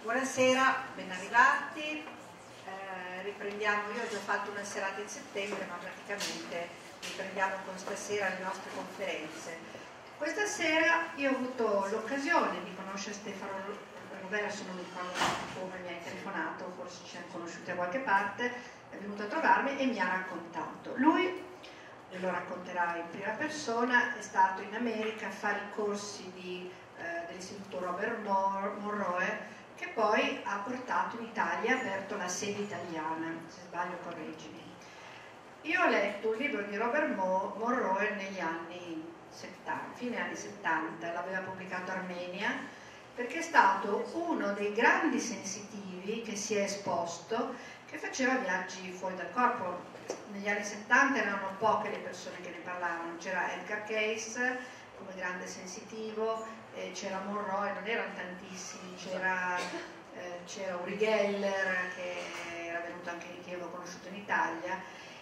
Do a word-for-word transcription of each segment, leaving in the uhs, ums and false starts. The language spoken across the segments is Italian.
Buonasera, ben arrivati. Eh, riprendiamo, io ho già fatto una serata in settembre, ma praticamente riprendiamo con stasera le nostre conferenze. Questa sera io ho avuto l'occasione di conoscere Stefano Roverso, non mi ricordo come mi ha telefonato, forse ci siamo conosciuti da qualche parte, è venuto a trovarmi e mi ha raccontato. Lui, e lo racconterà in prima persona, è stato in America a fare i corsi di, eh, dell'istituto Robert Monroe, che poi ha portato in Italia, ha aperto la sede italiana, se sbaglio correggimi. Io ho letto un libro di Robert Monroe negli anni settanta, fine anni settanta, l'aveva pubblicato Armenia, perché è stato uno dei grandi sensitivi che si è esposto, che faceva viaggi fuori dal corpo. Negli anni settanta erano poche le persone che ne parlavano, c'era Edgar Cayce come grande sensitivo, eh, c'era Monroe, non erano tantissimi, c'era eh, Uri Geller che era venuto anche lì, che io l'ho conosciuto in Italia,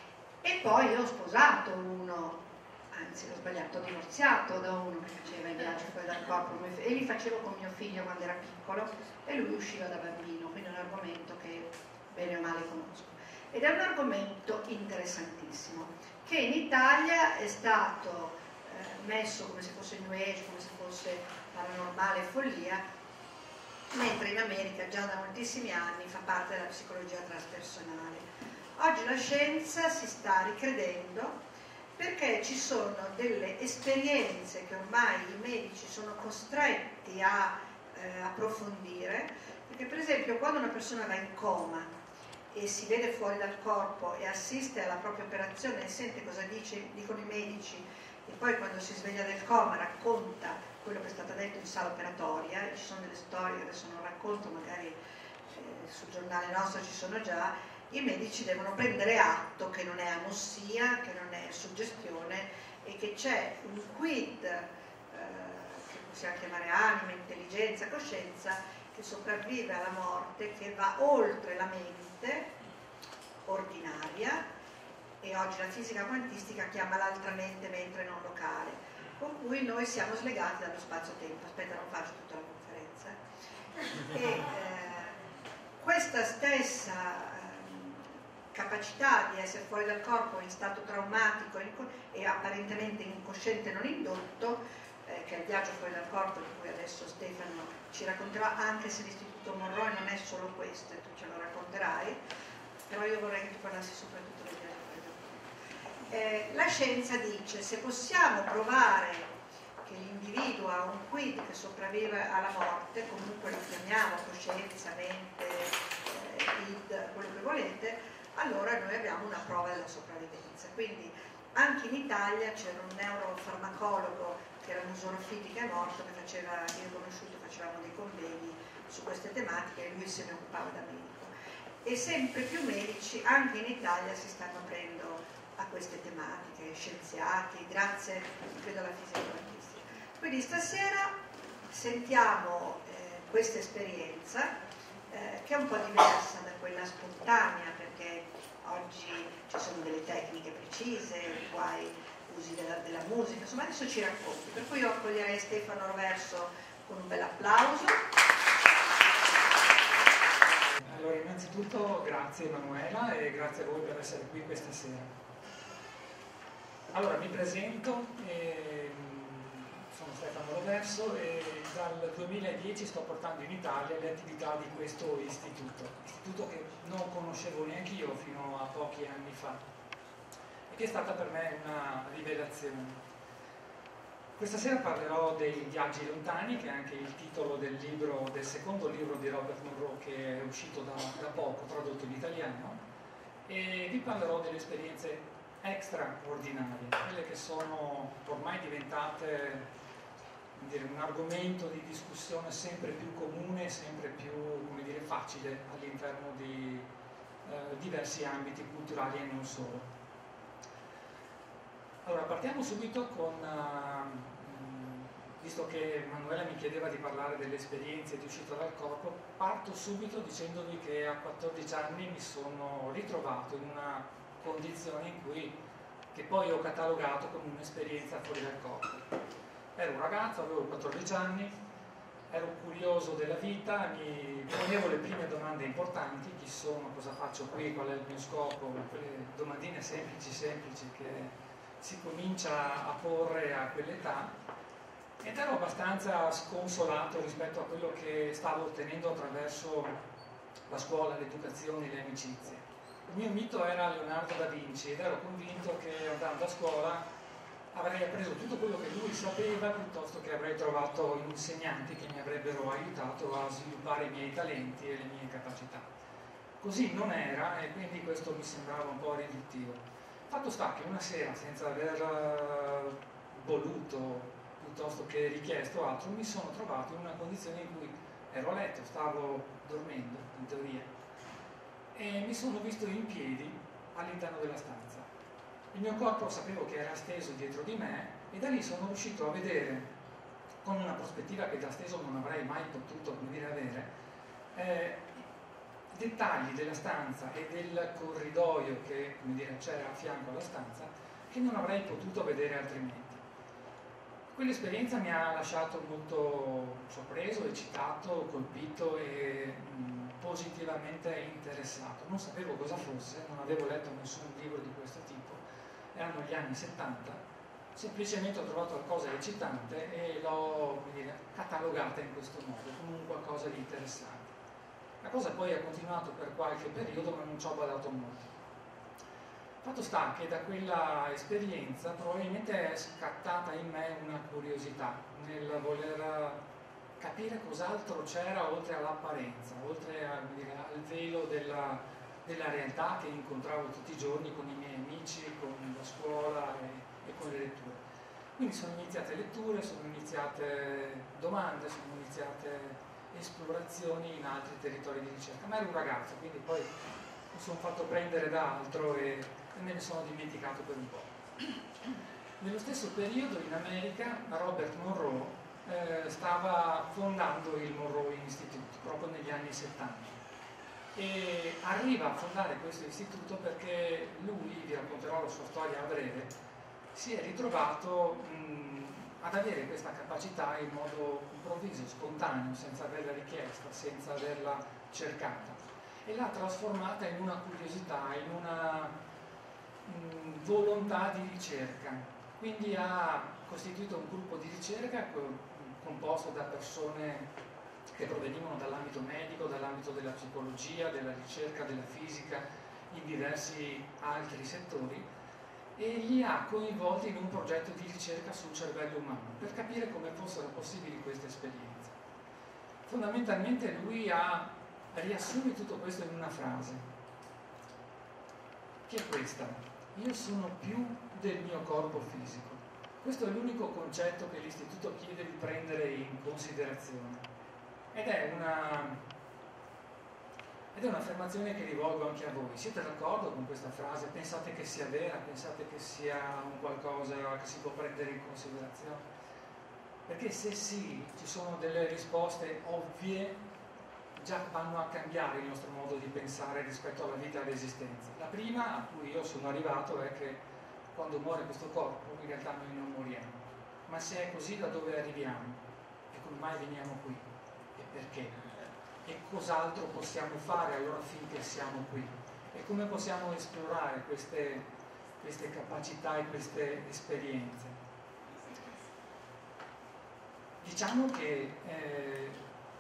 e poi io ho sposato uno, anzi l'ho sbagliato, ho divorziato da uno che faceva i viaggi fuori dal corpo, e li facevo con mio figlio quando era piccolo e lui usciva da bambino, quindi è un argomento che bene o male conosco. Ed è un argomento interessantissimo, che in Italia è stato eh, messo come se fosse New Age, come se fosse paranormale follia, mentre in America già da moltissimi anni fa parte della psicologia transpersonale. Oggi la scienza si sta ricredendo perché ci sono delle esperienze che ormai i medici sono costretti a eh, approfondire, perché per esempio quando una persona va in coma e si vede fuori dal corpo e assiste alla propria operazione e sente cosa dice, dicono i medici, e poi quando si sveglia dal coma racconta quello che è stato detto in sala operatoria, ci sono delle storie che adesso non racconto, magari eh, sul giornale nostro ci sono già, i medici devono prendere atto che non è anossia, che non è suggestione e che c'è un quid, eh, che possiamo chiamare anima, intelligenza, coscienza, che sopravvive alla morte, che va oltre la mente ordinaria, e oggi la fisica quantistica chiama l'altra mente mentre non locale, con cui noi siamo slegati dallo spazio-tempo. Aspetta, non faccio tutta la conferenza. E eh, questa stessa eh, capacità di essere fuori dal corpo in stato traumatico e apparentemente incosciente non indotto, eh, che è il viaggio fuori dal corpo, di cui adesso Stefano ci racconterà, anche se l'istituto Monroe non è solo questo e tu ce lo racconterai, però io vorrei che tu parlassi soprattutto del viaggio fuori dal corpo. Eh, la scienza dice, se possiamo provare che l'individuo ha un quid che sopravvive alla morte, comunque lo chiamiamo coscienza, mente, eh, id, quello che volete, allora noi abbiamo una prova della sopravvivenza. Quindi anche in Italia c'era un neurofarmacologo che era Musorofiti, che è morto, che faceva, io ho conosciuto, facevamo dei convegni su queste tematiche e lui se ne occupava da medico. E sempre più medici anche in Italia si stanno aprendo a queste tematiche, scienziati, grazie credo alla fisica quantistica. Quindi stasera sentiamo eh, questa esperienza eh, che è un po' diversa da quella spontanea, perché oggi ci sono delle tecniche precise, guai usi della, della musica, insomma adesso ci racconti, per cui io accoglierei Stefano Roverso con un bel applauso. Allora, innanzitutto grazie Emanuela e grazie a voi per essere qui questa sera. Allora, mi presento, eh, sono Stefano Roverso e dal duemiladieci sto portando in Italia le attività di questo istituto, istituto che non conoscevo neanche io fino a pochi anni fa, che è stata per me una rivelazione. Questa sera parlerò dei viaggi lontani, che è anche il titolo del libro, del secondo libro di Robert Monroe, che è uscito da, da poco, tradotto in italiano, e vi parlerò delle esperienze extraordinarie, quelle che sono ormai diventate dire, un argomento di discussione sempre più comune, sempre più come dire, facile all'interno di eh, diversi ambiti culturali e non solo. Allora, partiamo subito con, uh, visto che Manuela mi chiedeva di parlare delle esperienze di uscita dal corpo, parto subito dicendovi che a quattordici anni mi sono ritrovato in una condizione in cui, che poi ho catalogato come un'esperienza fuori dal corpo. Ero un ragazzo, avevo quattordici anni, ero curioso della vita, mi ponevo le prime domande importanti: chi sono, cosa faccio qui, qual è il mio scopo, quelle domandine semplici semplici che si comincia a porre a quell'età, ed ero abbastanza sconsolato rispetto a quello che stavo ottenendo attraverso la scuola, l'educazione, le amicizie. Il mio mito era Leonardo da Vinci ed ero convinto che andando a scuola avrei appreso tutto quello che lui sapeva, piuttosto che avrei trovato insegnanti che mi avrebbero aiutato a sviluppare i miei talenti e le mie capacità. Così non era, e quindi questo mi sembrava un po' riduttivo. Fatto sta che una sera, senza aver voluto piuttosto che richiesto altro, mi sono trovato in una condizione in cui ero a letto, stavo dormendo in teoria, e mi sono visto in piedi all'interno della stanza. Il mio corpo sapevo che era steso dietro di me, e da lì sono riuscito a vedere, con una prospettiva che da steso non avrei mai potuto, come dire, avere, eh, dettagli della stanza e del corridoio che, come dire, c'era a fianco alla stanza, che non avrei potuto vedere altrimenti. Quell'esperienza mi ha lasciato molto sorpreso, eccitato, colpito e mh, positivamente interessato. Non sapevo cosa fosse, non avevo letto nessun libro di questo tipo, erano gli anni settanta, semplicemente ho trovato qualcosa di eccitante e l'ho, come dire, catalogata in questo modo, come qualcosa di interessante. La cosa poi ha continuato per qualche periodo, ma non ci ho badato molto. Fatto sta che da quella esperienza probabilmente è scattata in me una curiosità nel voler capire cos'altro c'era oltre all'apparenza, oltre a, dire, al velo della, della realtà che incontravo tutti i giorni con i miei amici, con la scuola e, e con le letture. Quindi sono iniziate letture, sono iniziate domande, sono iniziate esplorazioni in altri territori di ricerca. Ma ero un ragazzo, quindi poi mi sono fatto prendere da altro e me ne sono dimenticato per un po'. Nello stesso periodo in America Robert Monroe eh, stava fondando il Monroe Institute, proprio negli anni settanta, e arriva a fondare questo istituto perché lui, vi racconterò la sua storia a breve, si è ritrovato mh, ad avere questa capacità in modo improvviso, spontaneo, senza averla richiesta, senza averla cercata, e l'ha trasformata in una curiosità, in una mh, volontà di ricerca. Quindi ha costituito un gruppo di ricerca composto da persone che provenivano dall'ambito medico, dall'ambito della psicologia, della ricerca, della fisica, in diversi altri settori, e li ha coinvolti in un progetto di ricerca sul cervello umano per capire come fossero possibili queste esperienze. Fondamentalmente lui ha riassunto tutto questo in una frase, che è questa: io sono più del mio corpo fisico. Questo è l'unico concetto che l'istituto chiede di prendere in considerazione, ed è una ed è un'affermazione che rivolgo anche a voi. Siete d'accordo con questa frase? Pensate che sia vera? Pensate che sia un qualcosa che si può prendere in considerazione? Perché se sì, ci sono delle risposte ovvie, già vanno a cambiare il nostro modo di pensare rispetto alla vita e all'esistenza. La prima a cui io sono arrivato è che quando muore questo corpo in realtà noi non moriamo. Ma se è così, da dove arriviamo? E come mai veniamo qui? E perché? E cos'altro possiamo fare allora finché siamo qui? E come possiamo esplorare queste, queste capacità e queste esperienze? Diciamo che eh,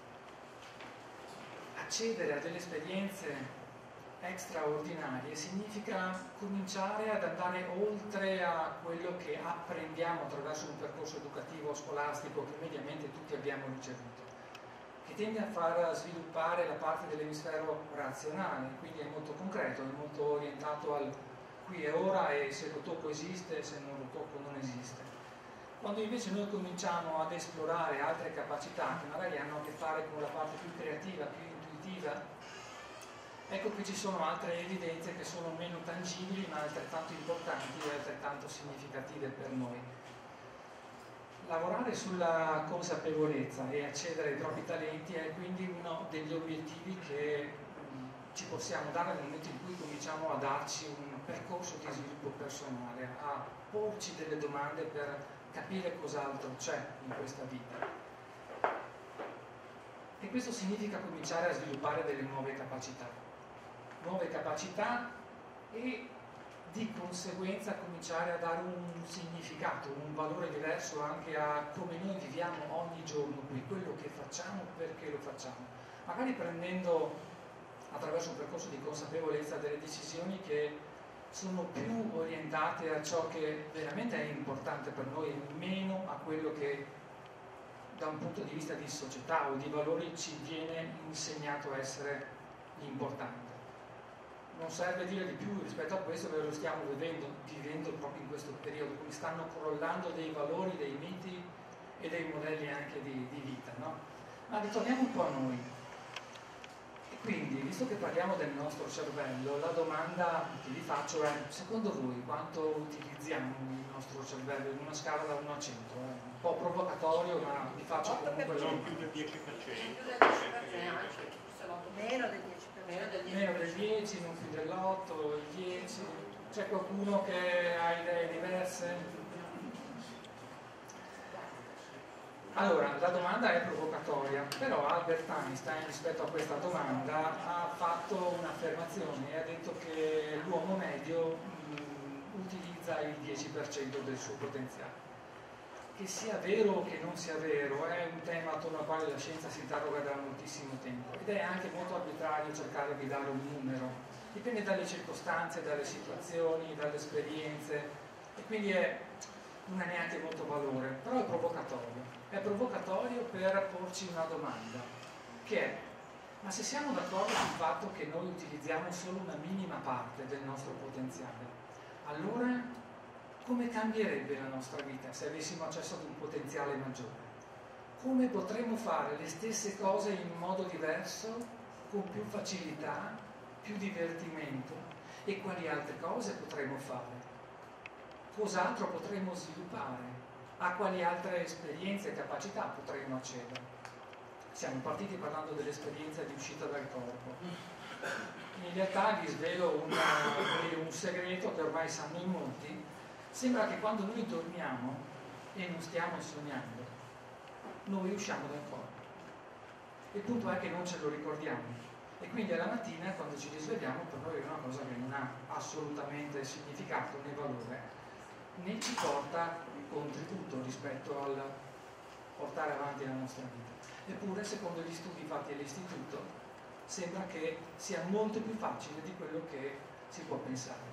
accedere a delle esperienze straordinarie significa cominciare ad andare oltre a quello che apprendiamo attraverso un percorso educativo scolastico che mediamente tutti abbiamo ricevuto, che tende a far sviluppare la parte dell'emisfero razionale, quindi è molto concreto, è molto orientato al qui e ora, e se lo tocco esiste, se non lo tocco non esiste. Quando invece noi cominciamo ad esplorare altre capacità che magari hanno a che fare con la parte più creativa, più intuitiva, ecco che ci sono altre evidenze che sono meno tangibili ma altrettanto importanti e altrettanto significative per noi. Lavorare sulla consapevolezza e accedere ai propri talenti è quindi uno degli obiettivi che ci possiamo dare nel momento in cui cominciamo a darci un percorso di sviluppo personale, a porci delle domande per capire cos'altro c'è in questa vita. E questo significa cominciare a sviluppare delle nuove capacità, nuove capacità e di conseguenza cominciare a dare un significato, un valore diverso anche a come noi viviamo ogni giorno qui, quello che facciamo, perché lo facciamo. Magari prendendo attraverso un percorso di consapevolezza delle decisioni che sono più orientate a ciò che veramente è importante per noi, meno a quello che da un punto di vista di società o di valori ci viene insegnato a essere importante. Non serve dire di più rispetto a questo, perché lo stiamo vivendo, vivendo proprio in questo periodo, quindi stanno crollando dei valori, dei miti e dei modelli anche di, di vita, no? Ma ritorniamo un po' a noi. E quindi, visto che parliamo del nostro cervello, la domanda che vi faccio è: secondo voi quanto utilizziamo il nostro cervello in una scala da uno a cento? È un po' provocatorio, ma vi faccio comunque... Non più del dieci per cento. Meno del dieci per cento. Meno del dieci, non più dell'otto, il dieci. C'è qualcuno che ha idee diverse? Allora, la domanda è provocatoria, però Albert Einstein rispetto a questa domanda ha fatto un'affermazione e ha detto che l'uomo medio mh, utilizza il dieci per cento del suo potenziale. Che sia vero o che non sia vero è un tema attorno al quale la scienza si interroga da moltissimo tempo ed è anche molto arbitrario cercare di dare un numero, dipende dalle circostanze, dalle situazioni, dalle esperienze e quindi è, non ha neanche molto valore, però è provocatorio. È provocatorio per porci una domanda, che è: ma se siamo d'accordo sul fatto che noi utilizziamo solo una minima parte del nostro potenziale, allora come cambierebbe la nostra vita se avessimo accesso ad un potenziale maggiore? Come potremmo fare le stesse cose in modo diverso, con più facilità, più divertimento? E quali altre cose potremmo fare? Cos'altro potremmo sviluppare? A quali altre esperienze e capacità potremmo accedere? Siamo partiti parlando dell'esperienza di uscita dal corpo. In realtà vi svelo una, un segreto che ormai sanno in molti. Sembra che quando noi dormiamo e non stiamo sognando, noi usciamo dal corpo. Il punto è che non ce lo ricordiamo. E quindi alla mattina, quando ci risvegliamo, per noi è una cosa che non ha assolutamente significato né valore, né ci porta un contributo rispetto al portare avanti la nostra vita. Eppure, secondo gli studi fatti all'istituto, sembra che sia molto più facile di quello che si può pensare.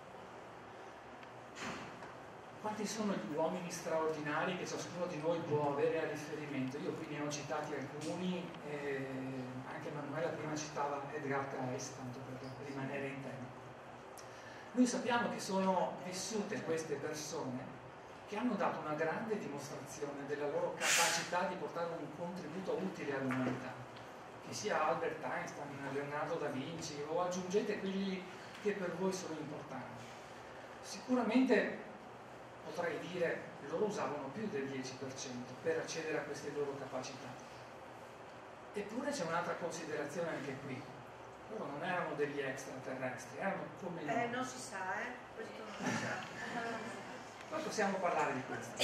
Quanti sono gli uomini straordinari che ciascuno di noi può avere a riferimento? Io qui ne ho citati alcuni, eh, anche Manuela prima citava Edgar Cayce, tanto per rimanere in tema. Noi sappiamo che sono vissute queste persone che hanno dato una grande dimostrazione della loro capacità di portare un contributo utile all'umanità, che sia Albert Einstein, Leonardo da Vinci o aggiungete quelli che per voi sono importanti. Sicuramente potrei dire che loro usavano più del dieci per cento per accedere a queste loro capacità. Eppure c'è un'altra considerazione anche qui: loro non erano degli extraterrestri, erano come noi. Eh, non si sa, eh? Questo non si sa. Poi possiamo parlare di questo.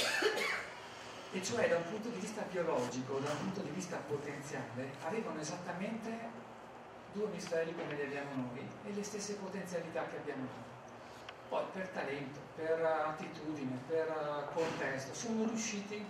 E cioè, da un punto di vista biologico, da un punto di vista potenziale, avevano esattamente due emisferi come li abbiamo noi e le stesse potenzialità che abbiamo noi. Poi per talento, per attitudine, per contesto, sono riusciti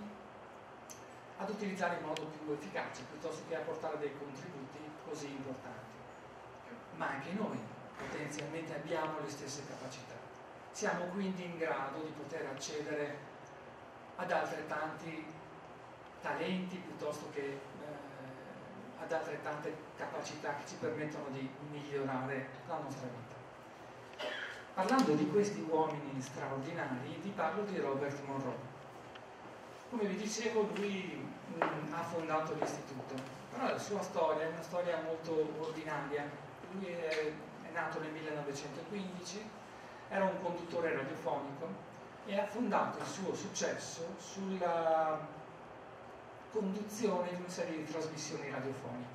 ad utilizzare in modo più efficace piuttosto che a portare dei contributi così importanti. Ma anche noi potenzialmente abbiamo le stesse capacità. Siamo quindi in grado di poter accedere ad altrettanti talenti piuttosto che eh, ad altrettante capacità che ci permettono di migliorare la nostra vita. Parlando di questi uomini straordinari, vi parlo di Robert Monroe. Come vi dicevo, lui mh, ha fondato l'istituto, però la sua storia è una storia molto ordinaria. Lui è, è nato nel millenovecentoquindici, era un conduttore radiofonico e ha fondato il suo successo sulla conduzione di una serie di trasmissioni radiofoniche.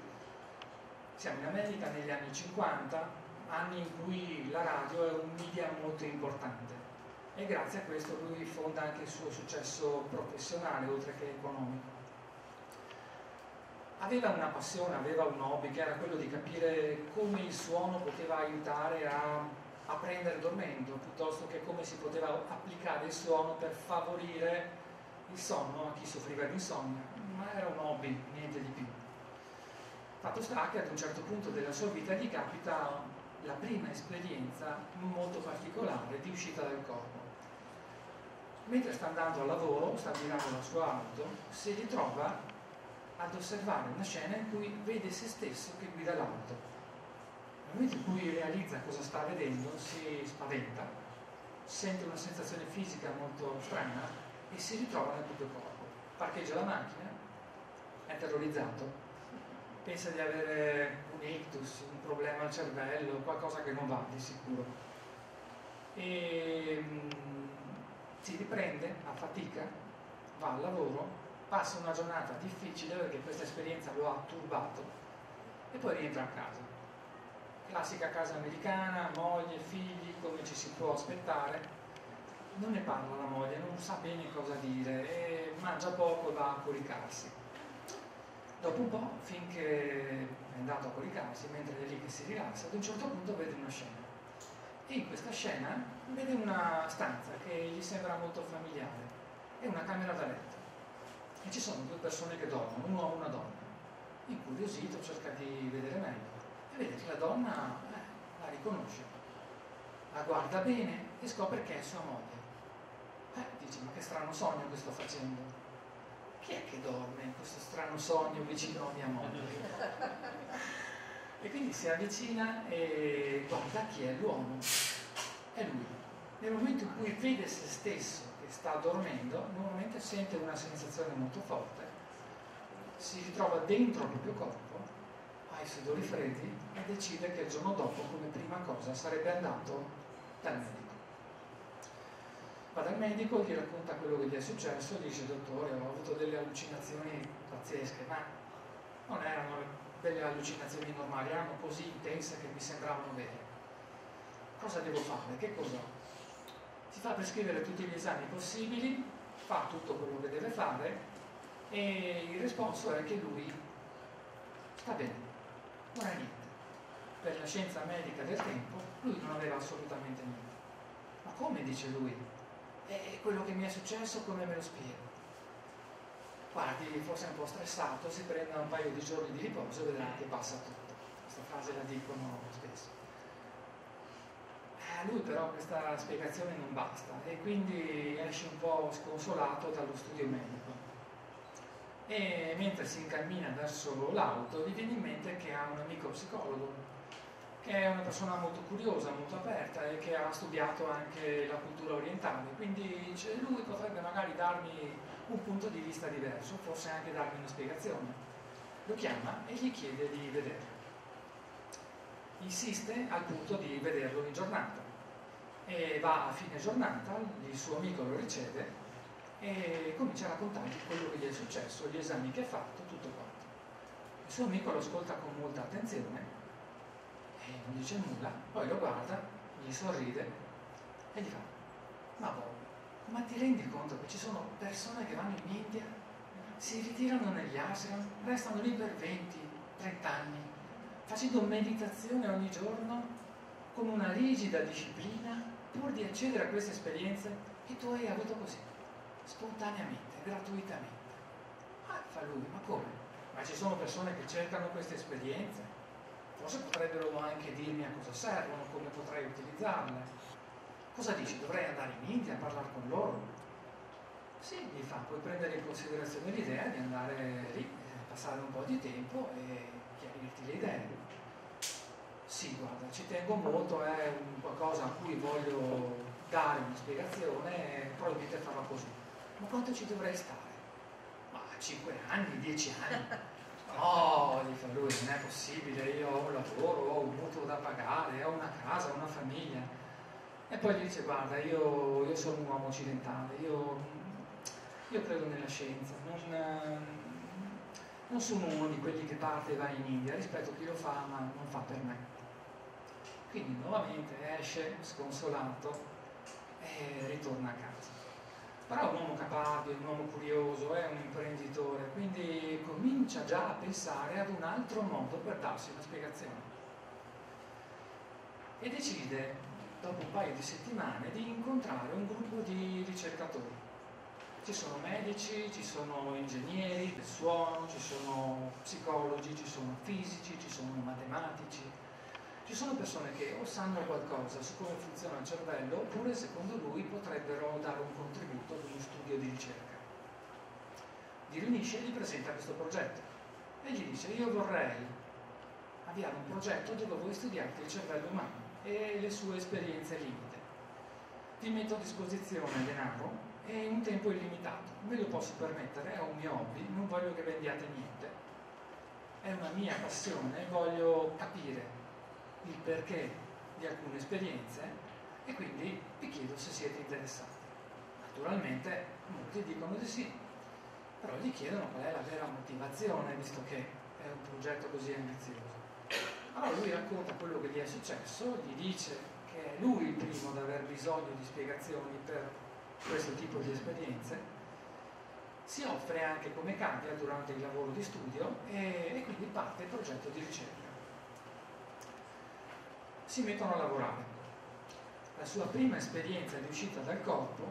Siamo in America negli anni cinquanta, anni in cui la radio è un media molto importante e grazie a questo lui fonda anche il suo successo professionale oltre che economico. aveva una passione, aveva un hobby che era quello di capire come il suono poteva aiutare a, a prendere dormendo, piuttosto che come si poteva applicare il suono per favorire il sonno a chi soffriva di insonnia, ma era un hobby, niente di più. Fatto sta che ad un certo punto della sua vita gli capita la prima esperienza molto particolare di uscita dal corpo. Mentre sta andando al lavoro, sta guidando la sua auto, si ritrova ad osservare una scena in cui vede se stesso che guida l'auto. Nel momento in cui realizza cosa sta vedendo, si spaventa, sente una sensazione fisica molto strana e si ritrova nel proprio corpo. Parcheggia la macchina, è terrorizzato, pensa di avere un ictus, un problema al cervello, qualcosa che non va di sicuro. E si riprende a fatica, va al lavoro, passa una giornata difficile perché questa esperienza lo ha turbato e poi rientra a casa. Classica casa americana, moglie, figli, come ci si può aspettare. Non ne parla la moglie, non sa bene cosa dire e mangia poco e va a coricarsi. Dopo un po', finché è andato a coricarsi, mentre è lì che si rilassa, ad un certo punto vede una scena. E in questa scena vede una stanza che gli sembra molto familiare. È una camera da letto. E ci sono due persone che dormono, un uomo e una donna. Incuriosito cerca di vedere meglio e vede che la donna eh, la riconosce, la guarda bene e scopre che è sua moglie. Eh, dice, ma che strano sogno che sto facendo. Chi è che dorme in questo strano sogno vicino a mia moglie? E quindi si avvicina e guarda chi è l'uomo. È lui. Nel momento in cui vede se stesso che sta dormendo, normalmente sente una sensazione molto forte, si ritrova dentro il proprio corpo, ha i sudori freddi e decide che il giorno dopo, come prima cosa, sarebbe andato dal medico. Va dal medico, gli racconta quello che gli è successo, gli dice: dottore, ho avuto delle allucinazioni pazzesche, ma non erano delle allucinazioni normali, erano così intense che mi sembravano vere. Cosa devo fare? Che cosa ho? Si fa prescrivere tutti gli esami possibili, fa tutto quello che deve fare e il risposto è che lui sta bene, non ha niente. Per la scienza medica del tempo lui non aveva assolutamente niente. Ma come, dice lui? E quello che mi è successo, come me lo spiego? Guardi, forse è un po' stressato, si prenda un paio di giorni di riposo e vedrà che passa tutto. Questa frase la dicono spesso. A lui però questa spiegazione non basta e quindi esce un po' sconsolato dallo studio medico. E mentre si incammina verso l'auto gli viene in mente che ha un amico psicologo, che è una persona molto curiosa, molto aperta e che ha studiato anche la cultura orientale, quindi cioè, lui potrebbe magari darmi un punto di vista diverso, forse anche darmi una spiegazione. Lo chiama e gli chiede di vederlo. Insiste al punto di vederlo in giornata e va a fine giornata, il suo amico lo riceve e comincia a raccontargli quello che gli è successo, gli esami che ha fatto, tutto quanto. Il suo amico lo ascolta con molta attenzione e non dice nulla, poi lo guarda, gli sorride e gli fa: ma boh, ma ti rendi conto che ci sono persone che vanno in India, si ritirano negli ashram, restano lì per venti trenta anni, facendo meditazione ogni giorno, con una rigida disciplina, pur di accedere a queste esperienze, e tu hai avuto così, spontaneamente, gratuitamente. Ah, fa lui, ma come? Ma ci sono persone che cercano queste esperienze? Forse potrebbero anche dirmi a cosa servono, come potrei utilizzarle. Cosa dici? Dovrei andare in India a parlare con loro? Sì, mi fa, puoi prendere in considerazione l'idea di andare lì, passare un po' di tempo e chiarirti le idee. Sì, guarda, ci tengo molto, è un qualcosa a cui voglio dare una spiegazione e probabilmente farò così. Ma quanto ci dovrei stare? Ma cinque anni, dieci anni? No, gli fa lui, non è possibile, io ho un lavoro, ho un mutuo da pagare, ho una casa, una famiglia. E poi gli dice: guarda, io, io sono un uomo occidentale, io, io credo nella scienza, non, non sono uno di quelli che parte e va in India, rispetto a chi lo fa, ma non fa per me. Quindi nuovamente esce sconsolato e ritorna a casa. però è un uomo capabile, un uomo curioso, è un imprenditore, quindi comincia già a pensare ad un altro modo per darsi una spiegazione. E decide, dopo un paio di settimane, di incontrare un gruppo di ricercatori. Ci sono medici, ci sono ingegneri del suono, ci sono psicologi, ci sono fisici, ci sono matematici. Ci sono persone che o sanno qualcosa su come funziona il cervello, oppure secondo lui potrebbero dare un contributo ad uno studio di ricerca. Li riunisce e gli presenta questo progetto e gli dice: io vorrei avviare un progetto dove voi studiate il cervello umano e le sue esperienze limite. Vi metto a disposizione denaro e un tempo illimitato, me lo posso permettere, è un mio hobby, non voglio che vendiate niente, è una mia passione, voglio capire il perché di alcune esperienze e quindi vi chiedo se siete interessati. Naturalmente molti dicono di sì, però gli chiedono qual è la vera motivazione, visto che è un progetto così ambizioso. Allora lui racconta quello che gli è successo, gli dice che è lui il primo ad aver bisogno di spiegazioni per questo tipo di esperienze, si offre anche come cambia durante il lavoro di studio e, e quindi parte il progetto di ricerca. Si mettono a lavorare. La sua prima esperienza di uscita dal corpo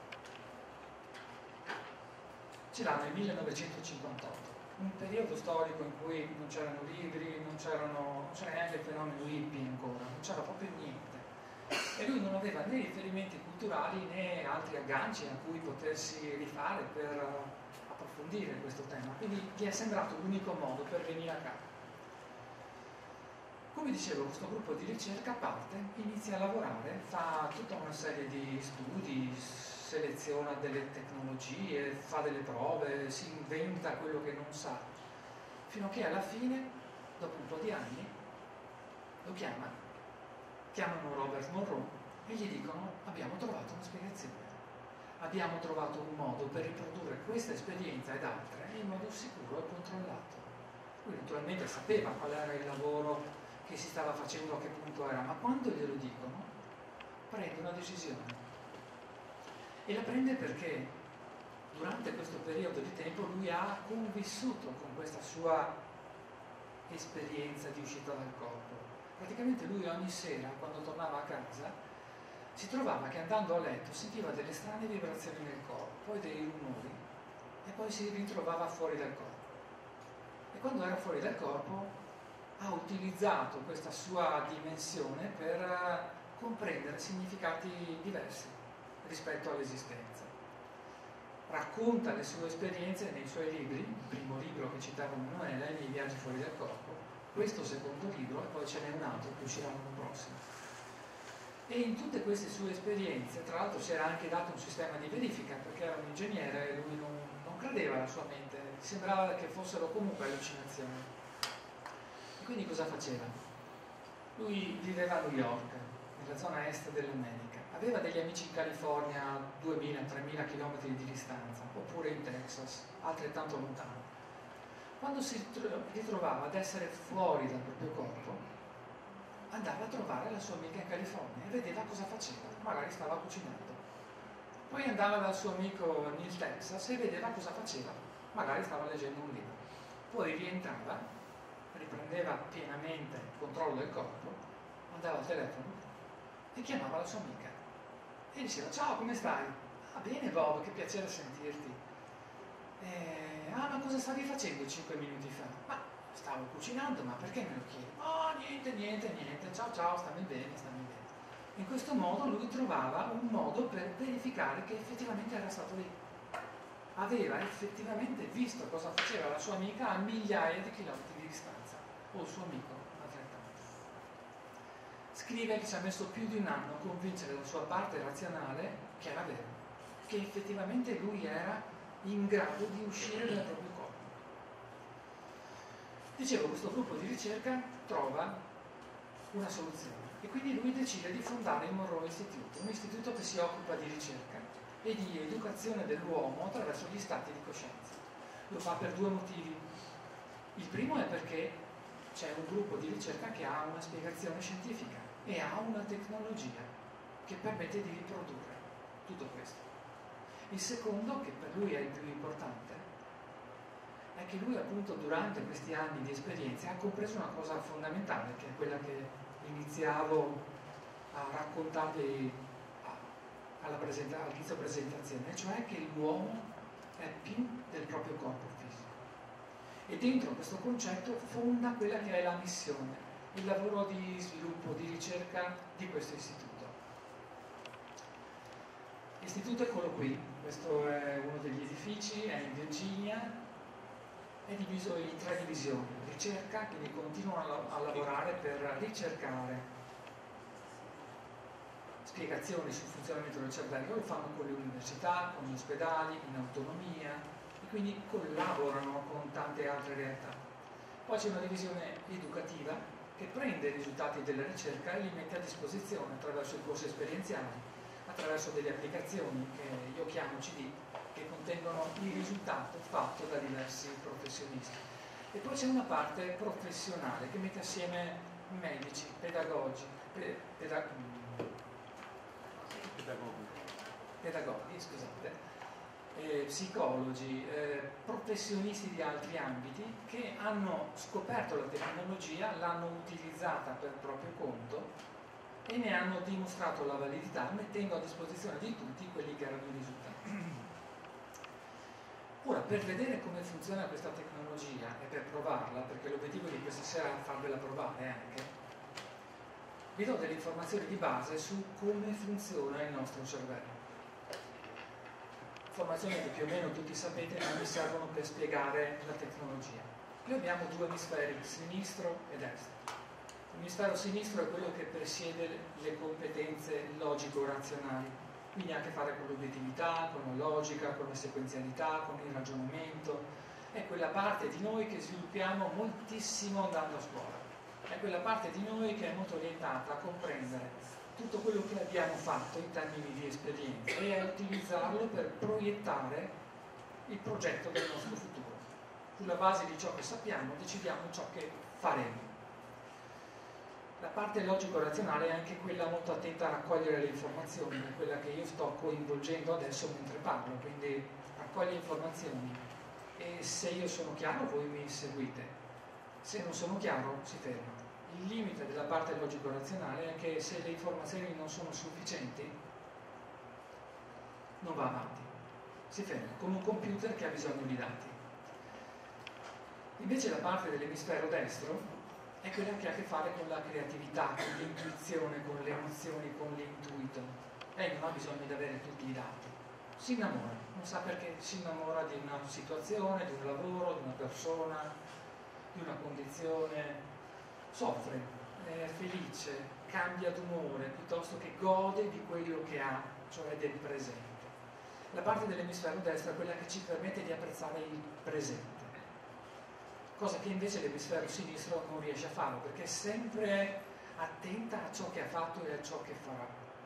ce l'ha nel millenovecentocinquantotto, un periodo storico in cui non c'erano libri, non c'era neanche il fenomeno hippie ancora, non c'era proprio niente. E lui non aveva né riferimenti culturali né altri agganci a cui potersi rifare per approfondire questo tema, quindi gli è sembrato l'unico modo per venire a capo. Come dicevo, questo gruppo di ricerca parte, inizia a lavorare, fa tutta una serie di studi, seleziona delle tecnologie, fa delle prove, si inventa quello che non sa, fino a che alla fine, dopo un po' di anni, lo chiama, chiamano Robert Monroe e gli dicono: abbiamo trovato una spiegazione, abbiamo trovato un modo per riprodurre questa esperienza ed altre in modo sicuro e controllato. Lui naturalmente sapeva qual era il lavoro che si stava facendo, a che punto era, ma quando glielo dicono prende una decisione e la prende perché durante questo periodo di tempo lui ha convissuto con questa sua esperienza di uscita dal corpo. Praticamente lui ogni sera, quando tornava a casa, si trovava che andando a letto sentiva delle strane vibrazioni nel corpo, poi dei rumori e poi si ritrovava fuori dal corpo. E quando era fuori dal corpo ha utilizzato questa sua dimensione per comprendere significati diversi rispetto all'esistenza. Racconta le sue esperienze nei suoi libri, il primo libro che citava Emanuela, I miei viaggi fuori dal corpo, questo secondo libro, e poi ce n'è un altro che uscirà l'anno prossimo. E in tutte queste sue esperienze, tra l'altro, si era anche dato un sistema di verifica, perché era un ingegnere e lui non, non credeva alla sua mente, sembrava che fossero comunque allucinazioni. E quindi cosa faceva? Lui viveva a New York, nella zona est dell'America, aveva degli amici in California a duemila tremila chilometri di distanza, oppure in Texas, altrettanto lontano. Quando si ritrovava ad essere fuori dal proprio corpo, andava a trovare la sua amica in California e vedeva cosa faceva, magari stava cucinando. Poi andava dal suo amico nel Texas e vedeva cosa faceva, magari stava leggendo un libro. Poi rientrava, riprendeva pienamente il controllo del corpo, andava al telefono e chiamava la sua amica e diceva: ciao, come stai? Ah, bene Bob, che piacere sentirti. Eh, ah, ma cosa stavi facendo cinque minuti fa? Ma stavo cucinando, ma perché me lo chiedi? Oh, niente, niente, niente, ciao ciao, stammi bene, stammi bene. In questo modo lui trovava un modo per verificare che effettivamente era stato lì. Aveva effettivamente visto cosa faceva la sua amica a migliaia di chilometri di distanza, o il suo amico altrettanto. Scrive che ci ha messo più di un anno a convincere la sua parte razionale che era vero, che effettivamente lui era in grado di uscire dal proprio corpo. Dicevo, questo gruppo di ricerca trova una soluzione e quindi lui decide di fondare il Monroe Institute, un istituto che si occupa di ricerca e di educazione dell'uomo attraverso gli stati di coscienza. Lo fa per due motivi. Il primo è perché c'è un gruppo di ricerca che ha una spiegazione scientifica e ha una tecnologia che permette di riprodurre tutto questo. Il secondo, che per lui è il più importante, è che lui appunto durante questi anni di esperienza ha compreso una cosa fondamentale, che è quella che iniziavo a raccontarvi alla presenta- all'inizio presentazione, cioè che l'uomo è più del proprio corpo fisico. E dentro questo concetto fonda quella che è la missione, il lavoro di sviluppo, di ricerca di questo istituto. L'istituto, eccolo qui, questo è uno degli edifici, è in Virginia, è diviso in tre divisioni: ricerca, quindi continuano a lavorare per ricercare spiegazioni sul funzionamento del cervello, lo fanno con le università, con gli ospedali, in autonomia, e quindi collaborano con tante altre realtà. Poi c'è una divisione educativa che prende i risultati della ricerca e li mette a disposizione attraverso i corsi esperienziali, attraverso delle applicazioni che io chiamo C D, che contengono il risultato fatto da diversi professionisti. E poi c'è una parte professionale che mette assieme medici, pedagogi, pe, pedag pedagoghi, pedagoghi scusate, eh, psicologi, eh, professionisti di altri ambiti che hanno scoperto la tecnologia, l'hanno utilizzata per proprio conto e ne hanno dimostrato la validità mettendo a disposizione di tutti quelli che erano i risultati. Ora, per vedere come funziona questa tecnologia e per provarla, perché l'obiettivo di questa sera è farvela provare anche, vi do delle informazioni di base su come funziona il nostro cervello. Informazioni che più o meno tutti sapete, ma mi servono per spiegare la tecnologia. Noi abbiamo due emisferi, sinistro e destro. L'emisfero sinistro è quello che presiede le competenze logico-razionali, quindi ha a che fare con l'obiettività, con la logica, con la sequenzialità, con il ragionamento. È quella parte di noi che sviluppiamo moltissimo andando a scuola. È quella parte di noi che è molto orientata a comprendere tutto quello che abbiamo fatto in termini di esperienza e a utilizzarlo per proiettare il progetto del nostro futuro. Sulla base di ciò che sappiamo decidiamo ciò che faremo. La parte logico-razionale è anche quella molto attenta a raccogliere le informazioni, è quella che io sto coinvolgendo adesso mentre parlo, quindi raccoglie informazioni e se io sono chiaro voi mi seguite, se non sono chiaro si ferma. Il limite della parte logico-razionale è che se le informazioni non sono sufficienti non va avanti, si ferma, come un computer che ha bisogno di dati. Invece la parte dell'emisfero destro è quella che ha a che fare con la creatività, con l'intuizione, con le emozioni, con l'intuito. Lei non ha bisogno di avere tutti i dati. Si innamora, non sa perché si innamora di una situazione, di un lavoro, di una persona, di una condizione, soffre, è felice, cambia d'umore, piuttosto che gode di quello che ha, cioè del presente. La parte dell'emisfero destro è quella che ci permette di apprezzare il presente, cosa che invece l'emisfero sinistro non riesce a fare, perché è sempre attenta a ciò che ha fatto e a ciò che farà.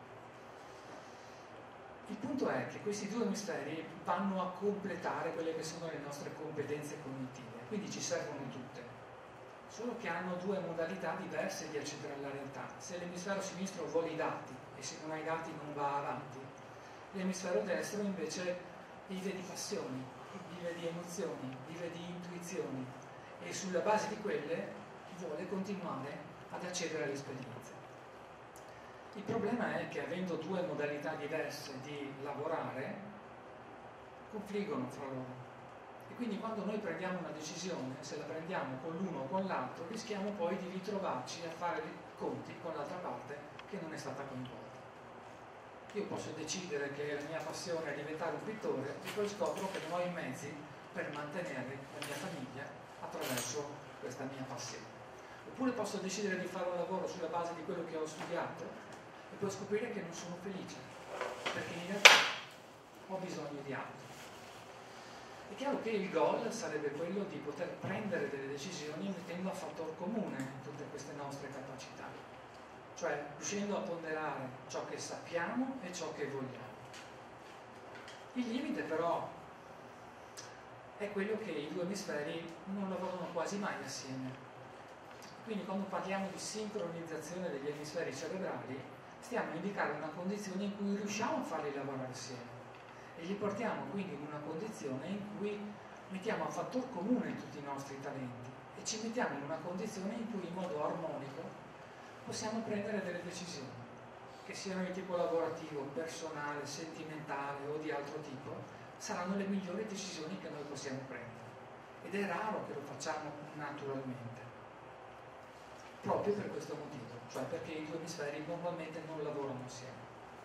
Il punto è che questi due emisferi vanno a completare quelle che sono le nostre competenze cognitive, quindi ci servono tutte, solo che hanno due modalità diverse di accedere alla realtà. Se l'emisfero sinistro vuole i dati e se non ha i dati non va avanti, l'emisfero destro invece vive di passioni, vive di emozioni, vive di intuizioni, e sulla base di quelle vuole continuare ad accedere alle esperienze. Il problema è che avendo due modalità diverse di lavorare, confliggono fra loro. E quindi quando noi prendiamo una decisione, se la prendiamo con l'uno o con l'altro, rischiamo poi di ritrovarci a fare i conti con l'altra parte che non è stata coinvolta. Io posso decidere che la mia passione è diventare un pittore e poi scopro che non ho i mezzi per mantenere la mia famiglia attraverso questa mia passione. Oppure posso decidere di fare un lavoro sulla base di quello che ho studiato e poi scoprire che non sono felice, perché in realtà ho bisogno di altro. È chiaro che il goal sarebbe quello di poter prendere delle decisioni mettendo a fattor comune tutte queste nostre capacità, cioè riuscendo a ponderare ciò che sappiamo e ciò che vogliamo. Il limite però è quello che i due emisferi non lavorano quasi mai assieme. Quindi quando parliamo di sincronizzazione degli emisferi cerebrali stiamo a indicare una condizione in cui riusciamo a farli lavorare assieme, e li portiamo quindi in una condizione in cui mettiamo a fattor comune tutti i nostri talenti e ci mettiamo in una condizione in cui in modo armonico possiamo prendere delle decisioni, che siano di tipo lavorativo, personale, sentimentale o di altro tipo, saranno le migliori decisioni che noi possiamo prendere. Ed è raro che lo facciamo naturalmente, proprio per questo motivo, cioè perché i due emisferi normalmente non lavorano assieme.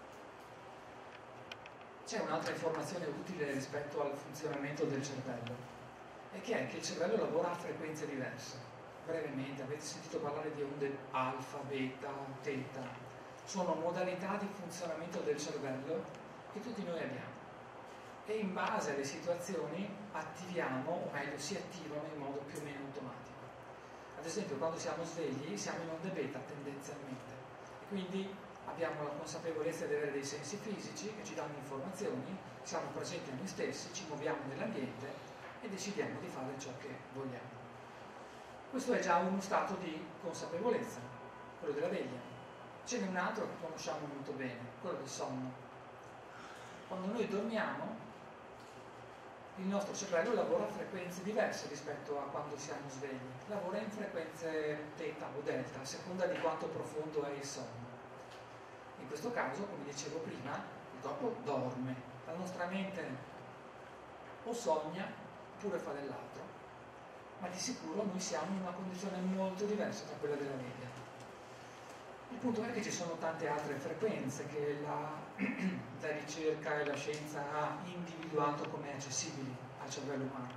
C'è un'altra informazione utile rispetto al funzionamento del cervello, e che è che il cervello lavora a frequenze diverse. Brevemente, avete sentito parlare di onde alfa, beta, teta. Sono modalità di funzionamento del cervello che tutti noi abbiamo. E in base alle situazioni attiviamo, o meglio si attivano in modo più o meno automatico. Ad esempio, quando siamo svegli siamo in onde beta tendenzialmente, e quindi abbiamo la consapevolezza di avere dei sensi fisici che ci danno informazioni, siamo presenti a noi stessi, ci muoviamo nell'ambiente e decidiamo di fare ciò che vogliamo. Questo è già uno stato di consapevolezza, quello della veglia. Ce n'è un altro che conosciamo molto bene, quello del sonno. Quando noi dormiamo, il nostro cervello lavora a frequenze diverse rispetto a quando siamo svegli. Lavora in frequenze teta o delta, a seconda di quanto profondo è il sonno. In questo caso, come dicevo prima, il corpo dorme, la nostra mente o sogna oppure fa dell'altro, ma di sicuro noi siamo in una condizione molto diversa da quella della media. Il punto è che ci sono tante altre frequenze che la, la ricerca e la scienza ha individuato come accessibili al cervello umano.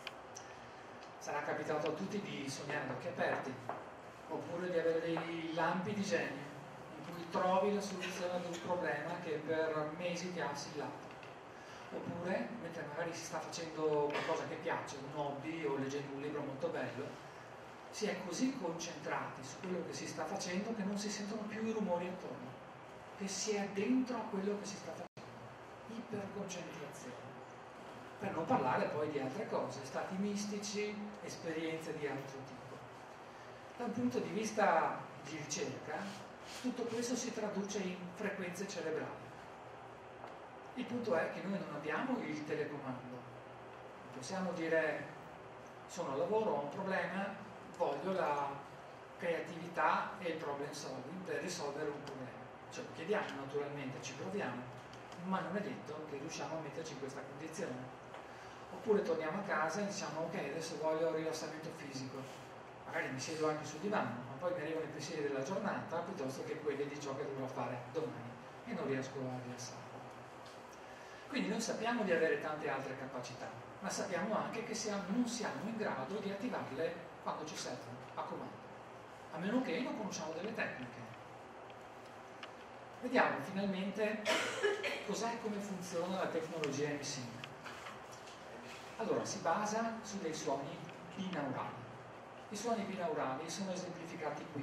Sarà capitato a tutti di sognare ad occhi aperti, oppure di avere dei lampi di genio in cui trovi la soluzione ad un problema che per mesi ti ha assillato. Oppure, mentre magari si sta facendo qualcosa che piace, un hobby o leggendo un libro molto bello, si è così concentrati su quello che si sta facendo che non si sentono più i rumori attorno, che si è dentro a quello che si sta facendo. Iperconcentrazione. Per non parlare poi di altre cose, stati mistici, esperienze di altro tipo. Da un punto di vista di ricerca, tutto questo si traduce in frequenze cerebrali. Il punto è che noi non abbiamo il telecomando. Possiamo dire, sono al lavoro, ho un problema, voglio la creatività e il problem solving per risolvere un problema. Ce lo chiediamo naturalmente, ci proviamo, ma non è detto che riusciamo a metterci in questa condizione. Oppure torniamo a casa e diciamo, ok, adesso voglio rilassamento fisico. Magari mi siedo anche sul divano, ma poi mi arrivano i pensieri della giornata piuttosto che quelli di ciò che dovrò fare domani e non riesco a rilassare. Quindi noi sappiamo di avere tante altre capacità, ma sappiamo anche che siamo, non siamo in grado di attivarle quando ci servono, a comando, a meno che non conosciamo delle tecniche. Vediamo finalmente cos'è e come funziona la tecnologia M S I M. Allora, si basa su dei suoni binaurali. I suoni binaurali sono esemplificati qui.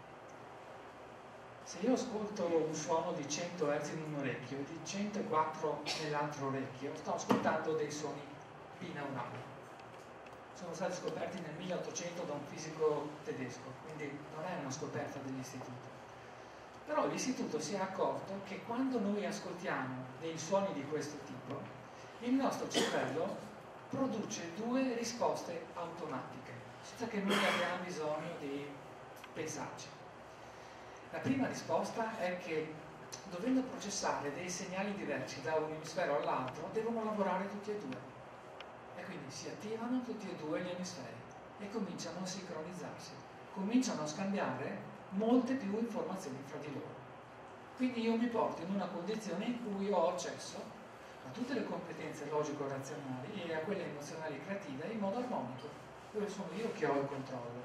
Se io ascolto un suono di cento hertz in un orecchio e di centoquattro nell'altro orecchio, sto ascoltando dei suoni binaurali. Sono stati scoperti nel milleottocento da un fisico tedesco, quindi non è una scoperta dell'istituto. Però l'istituto si è accorto che quando noi ascoltiamo dei suoni di questo tipo, il nostro cervello produce due risposte automatiche, senza che noi abbiamo bisogno di pensarci. La prima risposta è che, dovendo processare dei segnali diversi da un emisfero all'altro, devono lavorare tutti e due. E quindi si attivano tutti e due gli emisferi e cominciano a sincronizzarsi, cominciano a scambiare molte più informazioni fra di loro. Quindi io mi porto in una condizione in cui ho accesso a tutte le competenze logico-razionali e a quelle emozionali e creative in modo armonico, dove sono io che ho il controllo.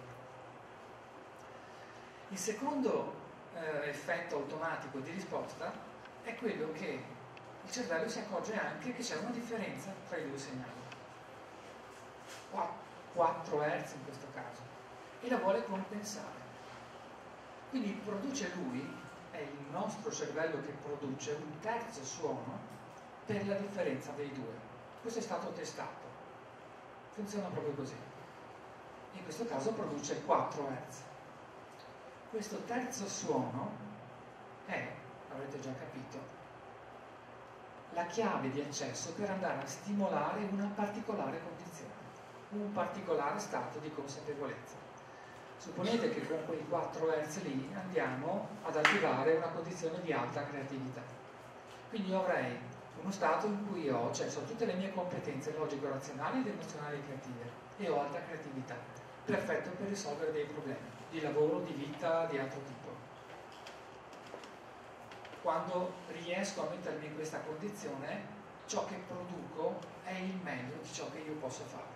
Il secondo eh, effetto automatico di risposta è quello che il cervello si accorge anche che c'è una differenza tra i due segnali, quattro hertz in questo caso, e la vuole compensare. Quindi produce lui, è il nostro cervello che produce un terzo suono per la differenza dei due. Questo è stato testato, funziona proprio così. In questo caso produce quattro hertz. Questo terzo suono è, avrete già capito, la chiave di accesso per andare a stimolare una particolare condizione, un particolare stato di consapevolezza. Supponete che con quei quattro hertz lì andiamo ad attivare una condizione di alta creatività. Quindi io avrei uno stato in cui ho accesso a tutte le mie competenze logico-razionali ed emozionali creative e ho alta creatività, perfetto per risolvere dei problemi di lavoro, di vita, di altro tipo. Quando riesco a mettermi in questa condizione, ciò che produco è il meglio di ciò che io posso fare.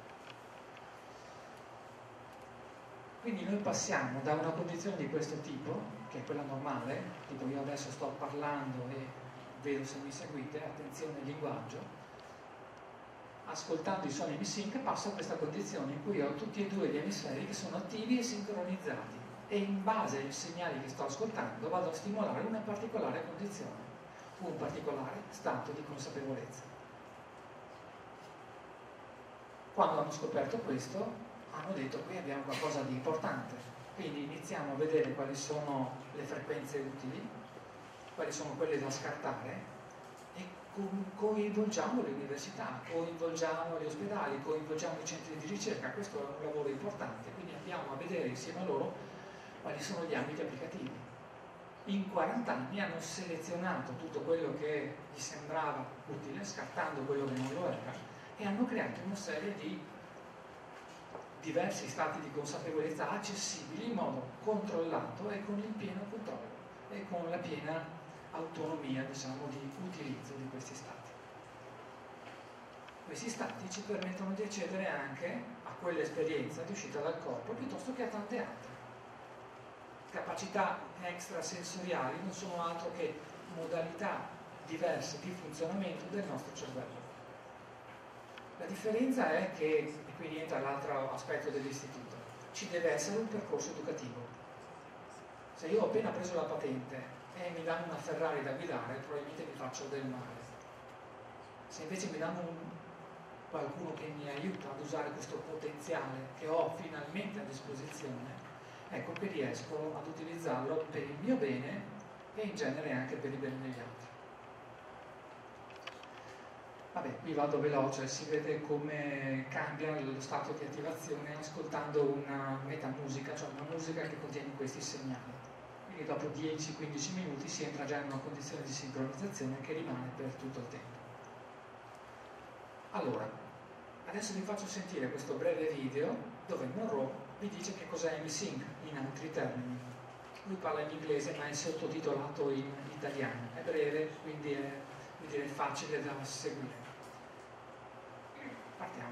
Quindi noi passiamo da una condizione di questo tipo, che è quella normale, tipo io adesso sto parlando e vedo se mi seguite, attenzione al linguaggio, ascoltando i suoni emisync passo a questa condizione in cui ho tutti e due gli emisferi che sono attivi e sincronizzati e in base ai segnali che sto ascoltando vado a stimolare una particolare condizione, un particolare stato di consapevolezza. Quando hanno scoperto questo, hanno detto qui abbiamo qualcosa di importante, quindi iniziamo a vedere quali sono le frequenze utili, quali sono quelle da scartare e co coinvolgiamo le università, coinvolgiamo gli ospedali, coinvolgiamo i centri di ricerca. Questo è un lavoro importante, quindi andiamo a vedere insieme a loro quali sono gli ambiti applicativi. In quaranta anni hanno selezionato tutto quello che gli sembrava utile, scartando quello che non lo era, e hanno creato una serie di diversi stati di consapevolezza accessibili in modo controllato e con il pieno controllo e con la piena autonomia, diciamo, di utilizzo di questi stati. Questi stati ci permettono di accedere anche a quell'esperienza di uscita dal corpo piuttosto che a tante altre. Capacità extrasensoriali non sono altro che modalità diverse di funzionamento del nostro cervello. La differenza è che, e qui rientra l'altro aspetto dell'istituto, ci deve essere un percorso educativo. Se io ho appena preso la patente e mi danno una Ferrari da guidare, probabilmente mi faccio del male. Se invece mi danno un, qualcuno che mi aiuta ad usare questo potenziale che ho finalmente a disposizione, ecco che riesco ad utilizzarlo per il mio bene e in genere anche per il bene degli altri. Vabbè, qui vado veloce, si vede come cambia lo stato di attivazione ascoltando una metamusica, cioè una musica che contiene questi segnali. Quindi dopo dieci quindici minuti si entra già in una condizione di sincronizzazione che rimane per tutto il tempo. Allora, adesso vi faccio sentire questo breve video dove Monroe vi dice che cos'è emisync in altri termini. Lui parla in inglese ma è sottotitolato in italiano, è breve, quindi è, quindi è facile da seguire. Partiamo.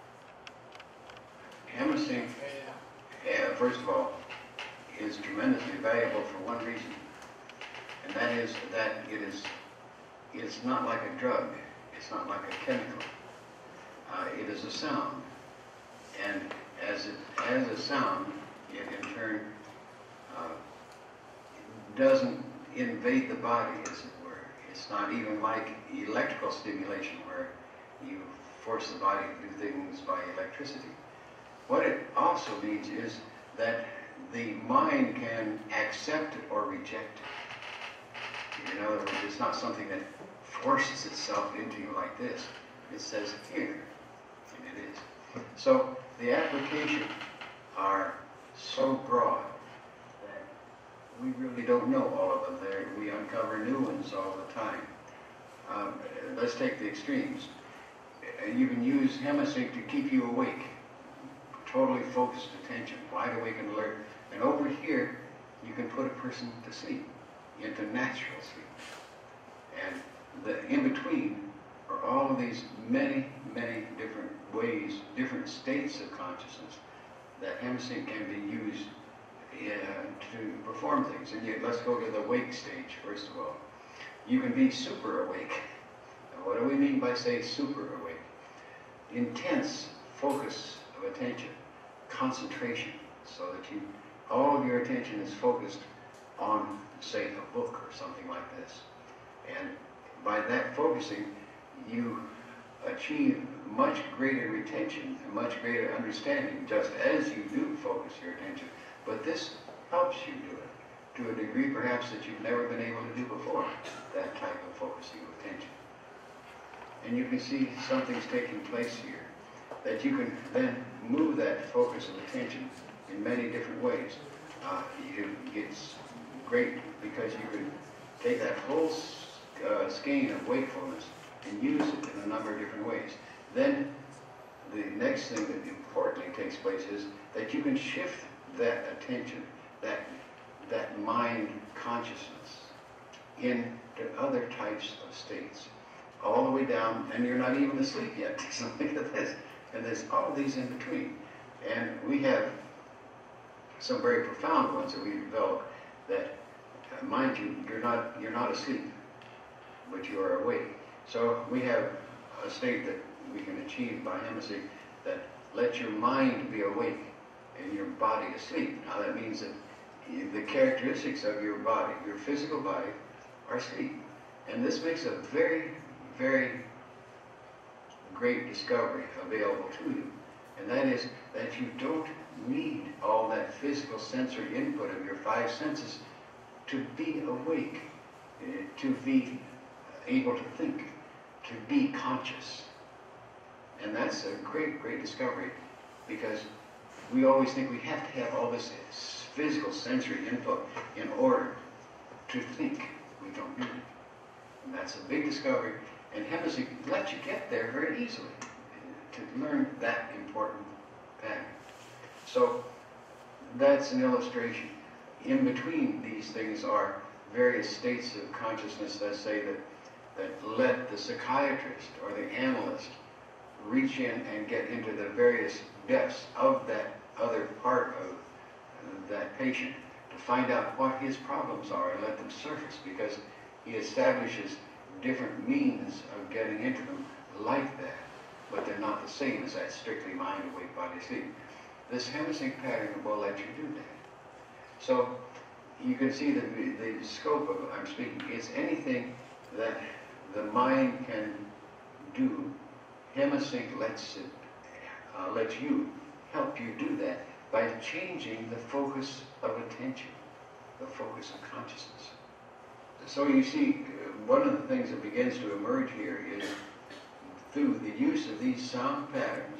Emisync, uh, first of all, is tremendously valuable for one reason, and that is that it is it's not like a drug, it's not like a chemical. Uh, it is a sound, and as it as a sound, it in turn uh, doesn't invade the body, as it were. It's not even like electrical stimulation, where you force the body to do things by electricity. What it also means is that the mind can accept it or reject it. In other words, it's not something that forces itself into you like this. It says here, and it is. So the applications are so broad that we really don't know all of them. There, we uncover new ones all the time. Um, let's take the extremes. You can use Hemisync to keep you awake, totally focused attention, wide awake and alert. And over here, you can put a person to sleep, into natural sleep. And the in-between are all of these many, many different ways, different states of consciousness that Hemisync can be used uh, to perform things. And yet, let's go to the wake stage, first of all. You can be super awake. Now, what do we mean by say super awake? Intense focus of attention, concentration, so that you, all of your attention is focused on, say, a book or something like this. And by that focusing, you achieve much greater retention and much greater understanding, just as you do focus your attention. But this helps you do it to a degree perhaps that you've never been able to do before, that type of focusing of attention. and you can see something's taking place here, that you can then move that focus of attention in many different ways. Uh, you, it's great because you can take that whole uh, skein of wakefulness and use it in a number of different ways. Then the next thing that importantly takes place is that you can shift that attention, that, that mind consciousness into other types of states, all the way down, and you're not even asleep yet. So look at this. And there's all of these in between. And we have some very profound ones that we developed that, uh, mind you, you're not, you're not asleep, but you are awake. So we have a state that we can achieve by Hemesig that lets your mind be awake and your body asleep. Now that means that you, the characteristics of your body, your physical body, are asleep. And this makes a very, very great discovery available to you. And that is that you don't need all that physical sensory input of your five senses to be awake, uh, to be able to think, to be conscious. And that's a great, great discovery, because we always think we have to have all this physical sensory input in order to think. We don't need it. And that's a big discovery, and Hemesig lets you get there very easily to learn that important pattern. So that's an illustration. In between these things are various states of consciousness that say that, that let the psychiatrist or the analyst reach in and get into the various depths of that other part of that patient to find out what his problems are and let them surface, because he establishes different means of getting into them like that, but they're not the same as that strictly mind, awake, body, sleep. This Hemesig pattern will let you do that. So you can see that the, the scope of I'm speaking is anything that the mind can do. Hemesig lets it, uh, lets you, help you do that by changing the focus of attention, the focus of consciousness. So you see, one of the things that begins to emerge here is through the use of these sound patterns,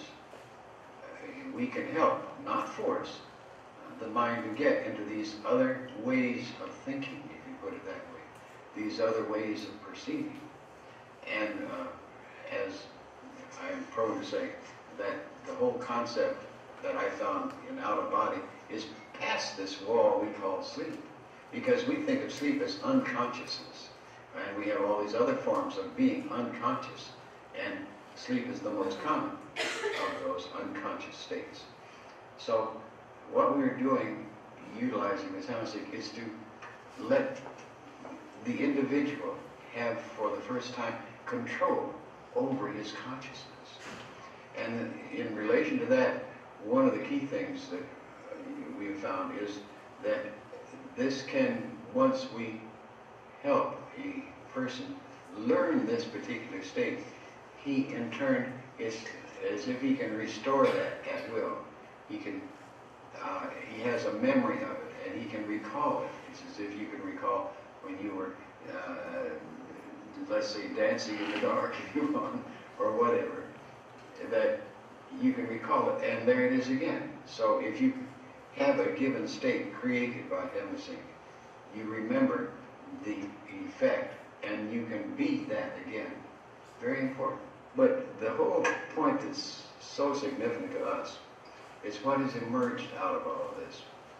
uh, we can help, not force, uh, the mind to get into these other ways of thinking, if you put it that way, these other ways of perceiving. And uh, as I'm prone to say, that the whole concept that I found in out of body is past this wall we call sleep. Because we think of sleep as unconsciousness. And we have all these other forms of being unconscious. And sleep is the most common of those unconscious states. So what we're doing, utilizing this Hemesig, is to let the individual have, for the first time, control over his consciousness. And in relation to that, one of the key things that we've found is that this can, once we help a person learn this particular state, he in turn is as if he can restore that at will. He can, uh, he has a memory of it, and he can recall it. It's as if you can recall when you were, uh, let's say, dancing in the dark, if you want, or whatever, that you can recall it, and there it is again. So if you have a given state created by Hemesig, you remember the effect, and you can be that again. Very important. But the whole point that's so significant to us is what has emerged out of all of this.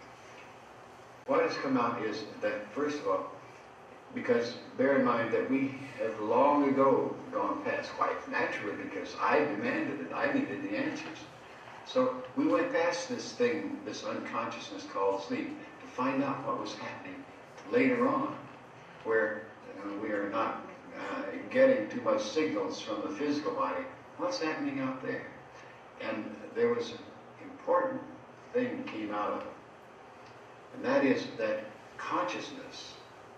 What has come out is that, first of all, because bear in mind that we have long ago gone past, quite naturally, because I demanded it, I needed the answers. So we went past this thing, this unconsciousness called sleep, to find out what was happening later on, where uh, we are not uh, getting too much signals from the physical body. What's happening out there? And there was an important thing that came out of it, and that is that consciousness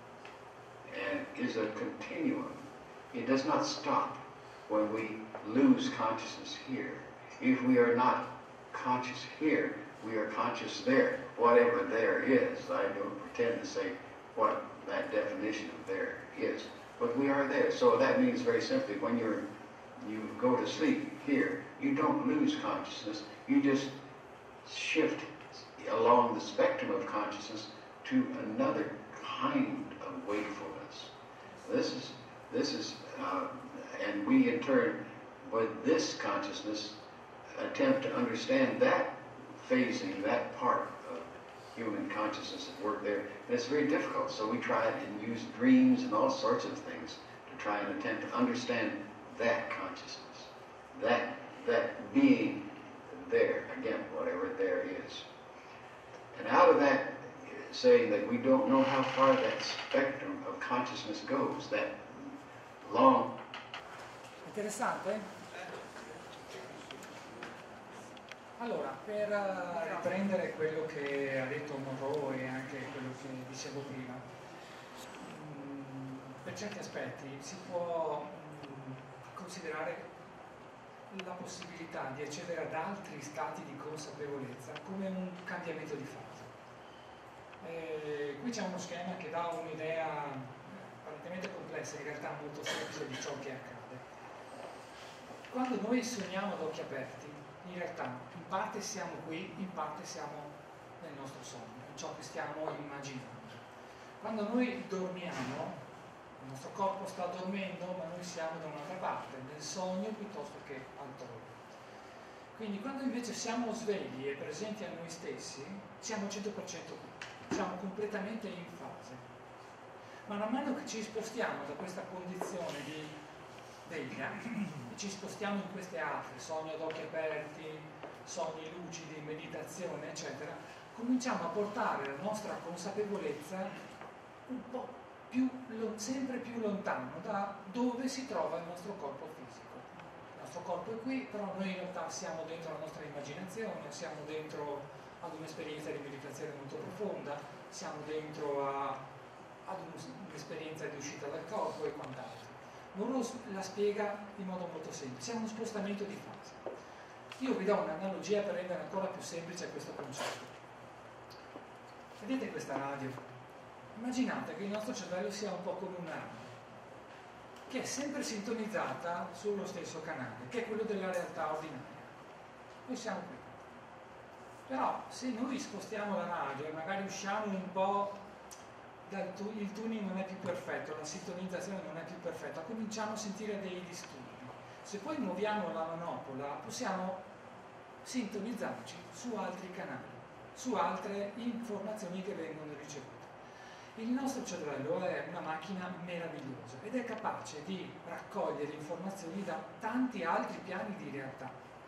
and is a continuum. It does not stop when we lose consciousness here. If we are not conscious here, we are conscious there, whatever there is. I don't pretend to say what that definition of there is, but we are there. So that means very simply, when you're you go to sleep here, you don't lose consciousness, you just shift along the spectrum of consciousness to another kind of wakefulness. This is, this is, uh, and we in turn, with this consciousness, attempt to understand that phasing, that part of human consciousness at work there. And it's very difficult, so we try and use dreams and all sorts of things to try and attempt to understand that consciousness, that, that being there, again, whatever there is. And out of that, saying that we don't know how far that spectrum of consciousness goes, that long... Interessante? Allora, per uh, riprendere quello che ha detto Monroe e anche quello che dicevo prima, mh, per certi aspetti si può mh, considerare la possibilità di accedere ad altri stati di consapevolezza come un cambiamento di fase. Eh, qui c'è uno schema che dà un'idea apparentemente complessa, in realtà molto semplice di ciò che accade. Quando noi sogniamo ad occhi aperti, in realtà in parte siamo qui, in parte siamo nel nostro sogno, in ciò che stiamo immaginando. Quando noi dormiamo, il nostro corpo sta dormendo, ma noi siamo da un'altra parte, nel sogno piuttosto che altrove. Quindi quando invece siamo svegli e presenti a noi stessi, siamo al cento per cento qui, siamo completamente in fase. Ma man mano che ci spostiamo da questa condizione di veglia, e ci spostiamo in queste altre, sogni ad occhi aperti, sogni lucidi, meditazione, eccetera, cominciamo a portare la nostra consapevolezza un po' più, sempre più lontano da dove si trova il nostro corpo fisico. Il nostro corpo è qui, però noi in realtà siamo dentro la nostra immaginazione, siamo dentro ad un'esperienza di meditazione molto profonda, siamo dentro a, ad un'esperienza di uscita dal corpo e quant'altro. Monroe la spiega in modo molto semplice, è uno spostamento di fase. Io vi do un'analogia per rendere ancora più semplice questo concetto. Vedete questa radio? Immaginate che il nostro cervello sia un po' come una radio, che è sempre sintonizzata sullo stesso canale, che è quello della realtà ordinaria. Noi siamo qui. Però se noi spostiamo la radio e magari usciamo un po', dal tu- il tuning non è più perfetto, la sintonizzazione non è più perfetta, cominciamo a sentire dei disturbi. Se poi muoviamo la manopola possiamo sintonizzarci su altri canali, su altre informazioni che vengono ricevute. Il nostro cervello è una macchina meravigliosa ed è capace di raccogliere informazioni da tanti altri piani di realtà.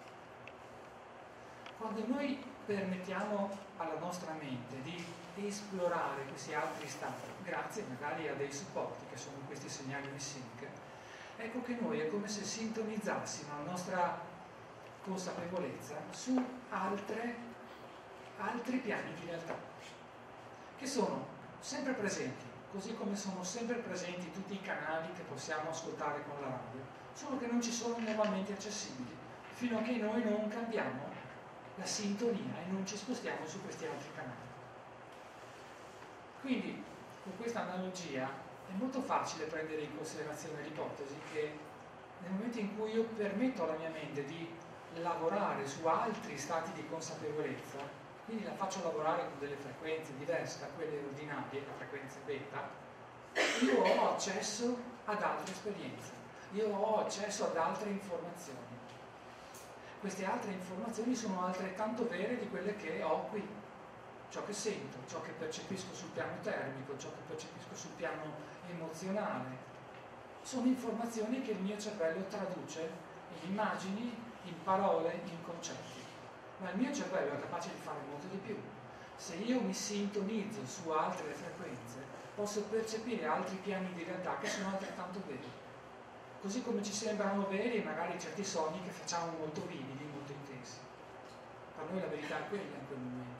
Quando noi permettiamo alla nostra mente di esplorare questi altri stati, grazie magari a dei supporti che sono questi segnali di sync, ecco che noi è come se sintonizzassimo la nostra consapevolezza su altre, altri piani di realtà, che sono sempre presenti, così come sono sempre presenti tutti i canali che possiamo ascoltare con la radio, solo che non ci sono normalmente accessibili, fino a che noi non cambiamo la sintonia e non ci spostiamo su questi altri canali. Quindi, con questa analogia, è molto facile prendere in considerazione l'ipotesi che nel momento in cui io permetto alla mia mente di lavorare su altri stati di consapevolezza, quindi la faccio lavorare con delle frequenze diverse da quelle ordinarie, la frequenza beta, io ho accesso ad altre esperienze, io ho accesso ad altre informazioni. Queste altre informazioni sono altrettanto vere di quelle che ho qui. Ciò che sento, ciò che percepisco sul piano termico, ciò che percepisco sul piano emozionale, sono informazioni che il mio cervello traduce in immagini, in parole, in concetti. Ma il mio cervello è capace di fare molto di più. Se io mi sintonizzo su altre frequenze, posso percepire altri piani di realtà che sono altrettanto veri. Così come ci sembrano veri magari certi sogni che facciamo molto vividi, molto intensi. Per noi la verità è quella in quel momento.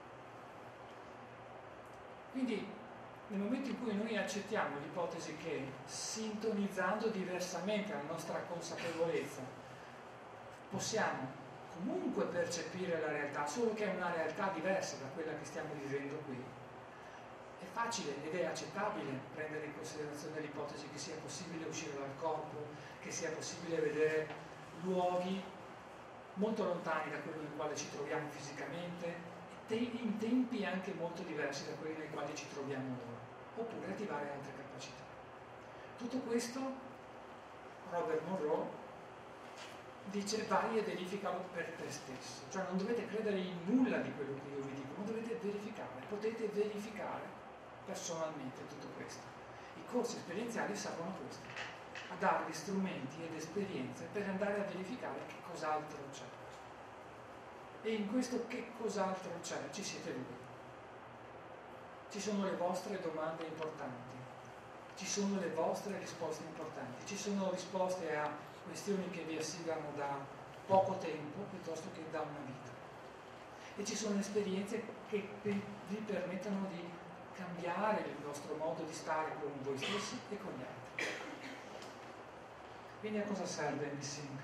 Quindi nel momento in cui noi accettiamo l'ipotesi che sintonizzando diversamente la nostra consapevolezza possiamo comunque percepire la realtà, solo che è una realtà diversa da quella che stiamo vivendo qui, è facile ed è accettabile prendere in considerazione l'ipotesi che sia possibile uscire dal corpo, che sia possibile vedere luoghi molto lontani da quello nel quale ci troviamo fisicamente, e in tempi anche molto diversi da quelli nei quali ci troviamo ora, oppure attivare altre capacità. Tutto questo Robert Monroe dice: vai e verificalo per te stesso, cioè non dovete credere in nulla di quello che io vi dico, ma dovete verificare, potete verificare personalmente tutto questo. I corsi esperienziali servono a questo, a darvi strumenti ed esperienze per andare a verificare che cos'altro c'è. E in questo che cos'altro c'è ci siete voi. Ci sono le vostre domande importanti, ci sono le vostre risposte importanti, ci sono risposte a questioni che vi assilano da poco tempo piuttosto che da una vita. E ci sono esperienze che vi permettono di cambiare il vostro modo di stare con voi stessi e con gli altri. Quindi a cosa serve Missing?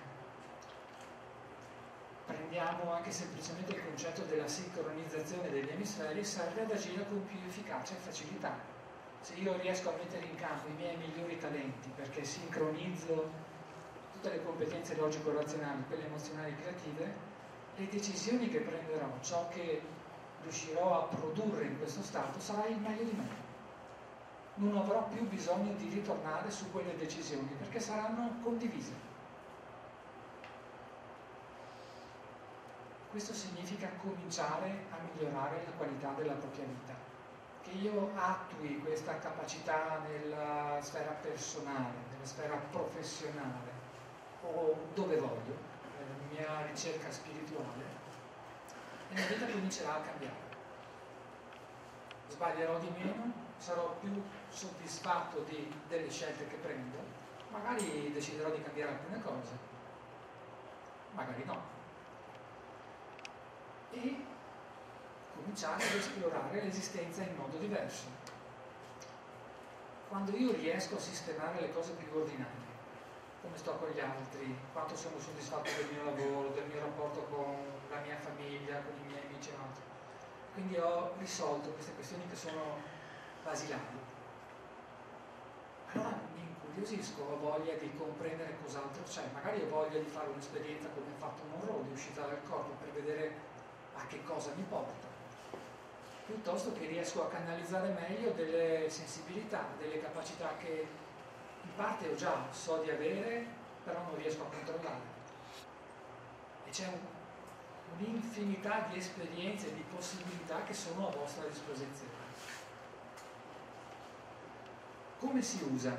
Prendiamo anche semplicemente il concetto della sincronizzazione degli emisferi, serve ad agire con più efficacia e facilità. Se io riesco a mettere in campo i miei migliori talenti perché sincronizzo tutte le competenze logico-razionali, quelle emozionali e creative, le decisioni che prenderò, ciò che riuscirò a produrre in questo stato sarà il meglio di me. Non avrò più bisogno di ritornare su quelle decisioni perché saranno condivise. Questo significa cominciare a migliorare la qualità della propria vita. Che io attui questa capacità nella sfera personale, nella sfera professionale o dove voglio, nella mia ricerca spirituale, e la vita comincerà a cambiare. Sbaglierò di meno, sarò più soddisfatto di, delle scelte che prendo, magari deciderò di cambiare alcune cose, magari no. E cominciare ad esplorare l'esistenza in modo diverso. Quando io riesco a sistemare le cose più ordinarie, come sto con gli altri, quanto sono soddisfatto del mio lavoro, del mio rapporto con la mia famiglia, con i miei amici e altri, quindi ho risolto queste questioni che sono basilari, allora mi incuriosisco, ho voglia di comprendere cos'altro c'è, magari ho voglia di fare un'esperienza come ha fatto Monroe, di uscita dal corpo per vedere a che cosa mi porta, piuttosto che riesco a canalizzare meglio delle sensibilità, delle capacità che in parte ho già, so di avere, però non riesco a controllare. E c'è un, un'infinità di esperienze e di possibilità che sono a vostra disposizione. Come si usa?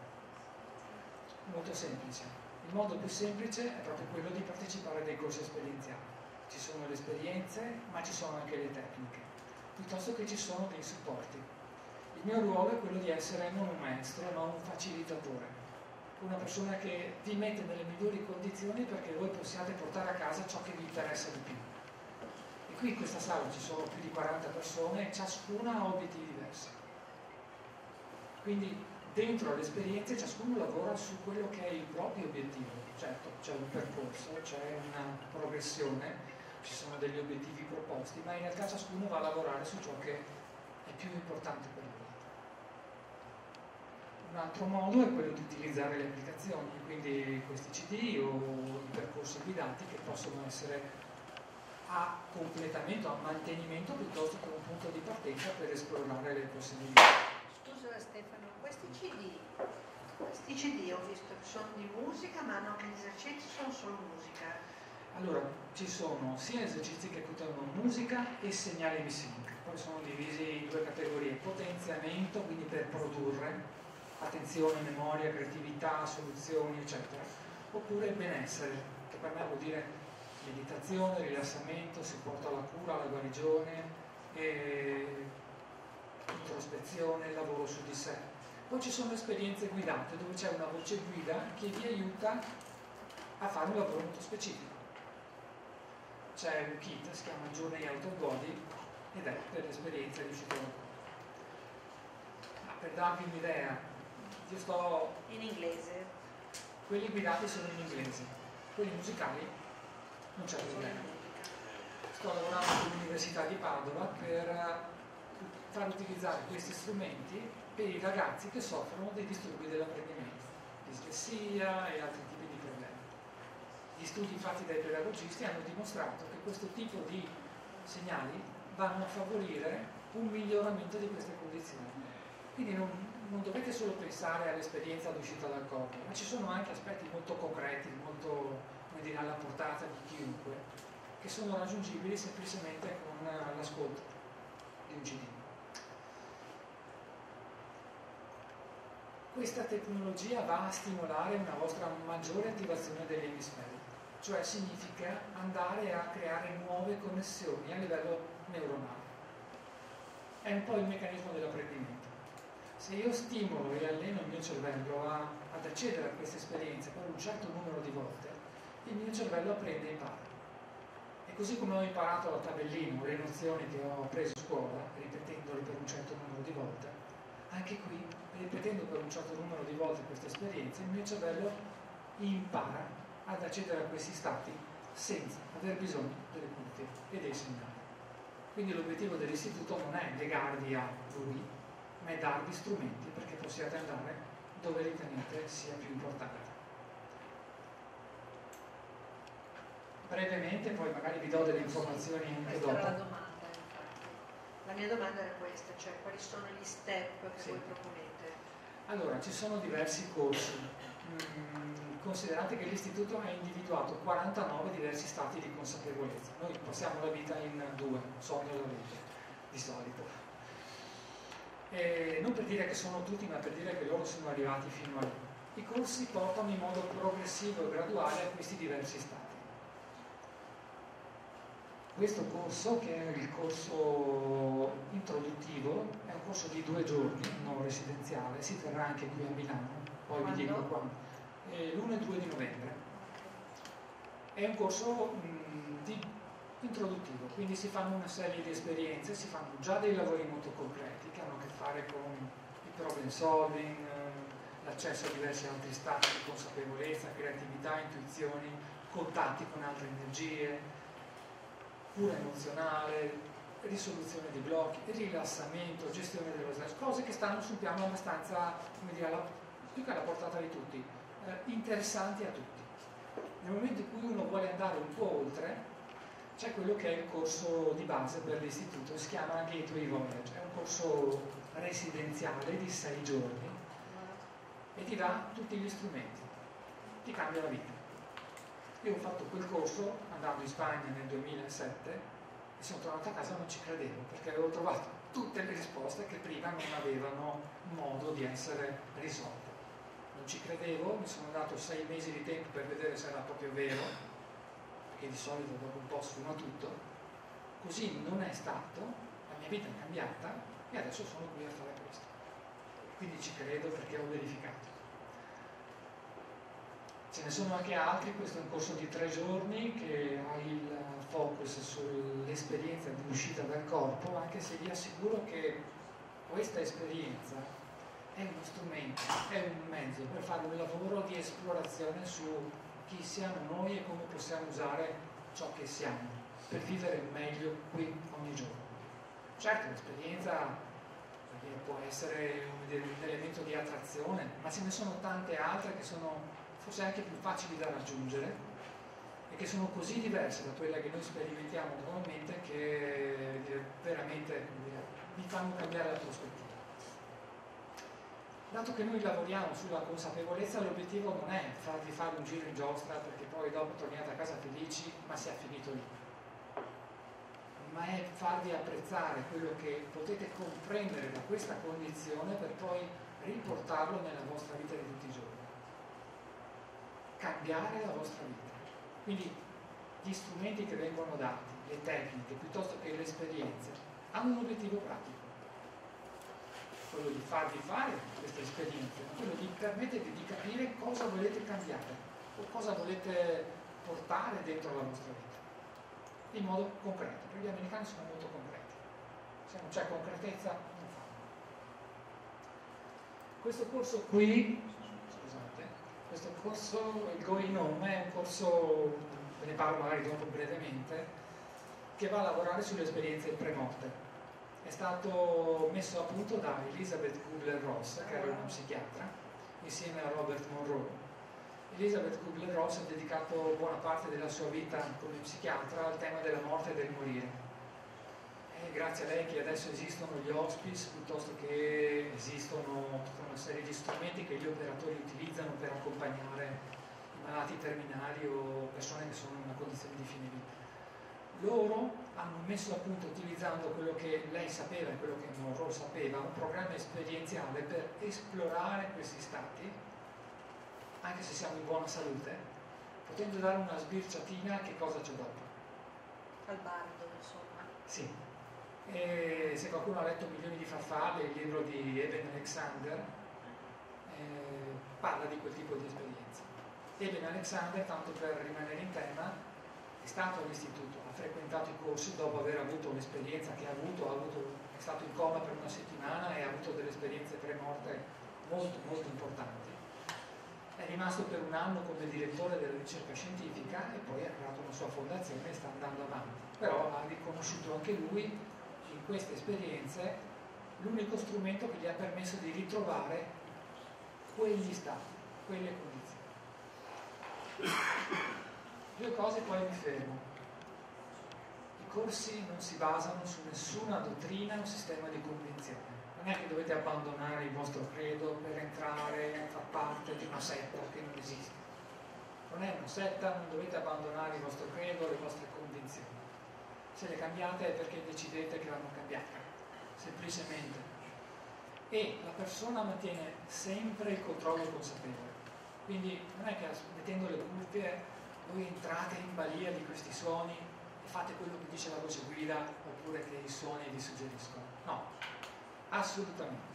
Molto semplice. Il modo più semplice è proprio quello di partecipare a dei corsi esperienziali. Ci sono le esperienze, ma ci sono anche le tecniche, piuttosto che ci sono dei supporti. Il mio ruolo è quello di essere non un maestro, ma un facilitatore, una persona che vi mette nelle migliori condizioni perché voi possiate portare a casa ciò che vi interessa di più. E qui in questa sala ci sono più di quaranta persone e ciascuna ha obiettivi diversi. Quindi dentro alle esperienze ciascuno lavora su quello che è il proprio obiettivo. Certo, c'è un percorso, c'è una progressione, ci sono degli obiettivi proposti, ma in realtà ciascuno va a lavorare su ciò che è più importante per lui. Un altro modo è quello di utilizzare le applicazioni, quindi questi C D o i percorsi guidati che possono essere a completamento, a mantenimento piuttosto che un punto di partenza per esplorare le possibilità. Scusa Stefano, questi C D, questi C D ho visto che sono di musica, ma no, gli esercizi sono solo musica. Allora, ci sono sia esercizi che aiutano musica e segnali Missing, poi sono divisi in due categorie: potenziamento, quindi per produrre, attenzione, memoria, creatività, soluzioni, eccetera, oppure benessere, che per me vuol dire meditazione, rilassamento, supporto alla cura, alla guarigione, e introspezione, lavoro su di sé. Poi ci sono esperienze guidate dove c'è una voce guida che vi aiuta a fare un lavoro molto specifico. C'è un kit, si chiama Journey Out of Body, ed è per l'esperienza di uscita dal corpo. Per darvi un'idea, io sto... In inglese? Quelli guidati sono in inglese, quelli musicali non c'è problema. Sto lavorando all'Università di Padova per far utilizzare questi strumenti per i ragazzi che soffrono dei disturbi dell'apprendimento, dislessia e altri tipi di problemi. Gli studi fatti dai pedagogisti hanno dimostrato che questo tipo di segnali vanno a favorire un miglioramento di queste condizioni. Quindi non, non dovete solo pensare all'esperienza d'uscita dal corpo, ma ci sono anche aspetti molto concreti, molto, come dire, alla portata di chiunque, che sono raggiungibili semplicemente con l'ascolto di un C D. Questa tecnologia va a stimolare una vostra maggiore attivazione degli emisferi, cioè significa andare a creare nuove connessioni a livello neuronale. È un po' il meccanismo dell'apprendimento. Se io stimolo e alleno il mio cervello a, ad accedere a queste esperienze per un certo numero di volte, il mio cervello apprende e impara. E così come ho imparato la tabellina o le nozioni che ho preso a scuola, ripetendole per un certo numero di volte, anche qui, ripetendo per un certo numero di volte queste esperienze, il mio cervello impara ad accedere a questi stati senza aver bisogno delle cuffie e dei segnali. Quindi l'obiettivo dell'istituto non è legarvi a lui, ma è darvi strumenti perché possiate andare dove ritenete sia più importante. Brevemente, poi magari vi do delle informazioni anche Questa dopo. era la domanda, infatti. La mia domanda era questa, cioè quali sono gli step che Sì. voi proponete? Allora, ci sono diversi corsi. Mm, considerate che l'istituto ha individuato quarantanove diversi stati di consapevolezza. Noi passiamo la vita in due, sonno e la vita, di solito. E non per dire che sono tutti, ma per dire che loro sono arrivati fino a lì. I corsi portano in modo progressivo e graduale a questi diversi stati. Questo corso, che è il corso introduttivo, è un corso di due giorni, non residenziale, si terrà anche qui a Milano, poi Quando? vi dico quando. l'uno e due di novembre. È un corso mh, di, introduttivo, quindi si fanno una serie di esperienze, si fanno già dei lavori molto concreti che hanno a che fare con il problem solving, eh, l'accesso a diversi altri stati di consapevolezza, creatività, intuizioni, contatti con altre energie, cura emozionale, risoluzione di blocchi, rilassamento, gestione dello stress, cose che stanno sul piano abbastanza, come dire, alla, più che alla portata di tutti, eh, interessanti a tutti. Nel momento in cui uno vuole andare un po' oltre, c'è quello che è il corso di base per l'istituto, si chiama Gateway Voyage, è un corso residenziale di sei giorni e ti dà tutti gli strumenti, ti cambia la vita. Io ho fatto quel corso andando in Spagna nel duemilasette e sono tornato a casa e non ci credevo perché avevo trovato tutte le risposte che prima non avevano modo di essere risolte. Non ci credevo, mi sono dato sei mesi di tempo per vedere se era proprio vero, perché di solito dopo un po' sfuma tutto. Così non è stato, la mia vita è cambiata e adesso sono qui a fare questo. Quindi ci credo perché ho verificato. Ce ne sono anche altri, questo è un corso di tre giorni che ha il focus sull'esperienza di uscita dal corpo, anche se vi assicuro che questa esperienza è uno strumento, è un mezzo per fare un lavoro di esplorazione su chi siamo noi e come possiamo usare ciò che siamo per vivere meglio qui ogni giorno. Certo, l'esperienza può essere un, un elemento di attrazione, ma ce ne sono tante altre che sono forse anche più facili da raggiungere e che sono così diverse da quelle che noi sperimentiamo normalmente che veramente vi fanno cambiare la prospettiva. Dato che noi lavoriamo sulla consapevolezza, l'obiettivo non è farvi fare un giro in giostra perché poi dopo torniate a casa felici, ma sia finito lì, ma è farvi apprezzare quello che potete comprendere da questa condizione per poi riportarlo nella vostra vita di tutti i giorni. Cambiare la vostra vita. Quindi gli strumenti che vengono dati, le tecniche, piuttosto che le esperienze, hanno un obiettivo pratico. Quello di farvi fare queste esperienze, quello di permettervi di capire cosa volete cambiare o cosa volete portare dentro la vostra vita, in modo concreto, perché gli americani sono molto concreti. Se non c'è concretezza, non fanno. Questo corso qui, scusate, questo corso, il Going Home, è un corso, ve ne parlo magari dopo brevemente, che va a lavorare sulle esperienze pre-morte. È stato messo a punto da Elizabeth Kubler-Ross, che era una psichiatra, insieme a Robert Monroe. Elizabeth Kubler-Ross ha dedicato buona parte della sua vita come psichiatra al tema della morte e del morire. È grazie a lei che adesso esistono gli hospice, piuttosto che esistono tutta una serie di strumenti che gli operatori utilizzano per accompagnare i malati terminali o persone che sono in una condizione di fine vita. Loro hanno messo a punto, utilizzando quello che lei sapeva e quello che Monroe sapeva, un programma esperienziale per esplorare questi stati, anche se siamo in buona salute, potendo dare una sbirciatina a che cosa c'è dopo. Al bardo, insomma. Sì. E se qualcuno ha letto Milioni di farfalle, il libro di Eben Alexander, eh, parla di quel tipo di esperienza. Eben Alexander, tanto per rimanere in tema, è stato all'istituto, ha frequentato i corsi dopo aver avuto l'esperienza che ha avuto, ha avuto, è stato in coma per una settimana e ha avuto delle esperienze pre-morte molto molto importanti. È rimasto per un anno come direttore della ricerca scientifica e poi ha creato una sua fondazione e sta andando avanti. Però ha riconosciuto anche lui in queste esperienze l'unico strumento che gli ha permesso di ritrovare quegli stati, quelle condizioni. Due cose, poi mi fermo. I corsi non si basano su nessuna dottrina o sistema di convinzione. Non è che dovete abbandonare il vostro credo per entrare a far parte di una setta che non esiste. Non è una setta, non dovete abbandonare il vostro credo, le vostre convinzioni. Se le cambiate è perché decidete che vanno cambiate, semplicemente. E la persona mantiene sempre il controllo consapevole. Quindi non è che mettendo le cuffie voi entrate in balia di questi suoni e fate quello che dice la voce guida oppure che i suoni vi suggeriscono. No, assolutamente.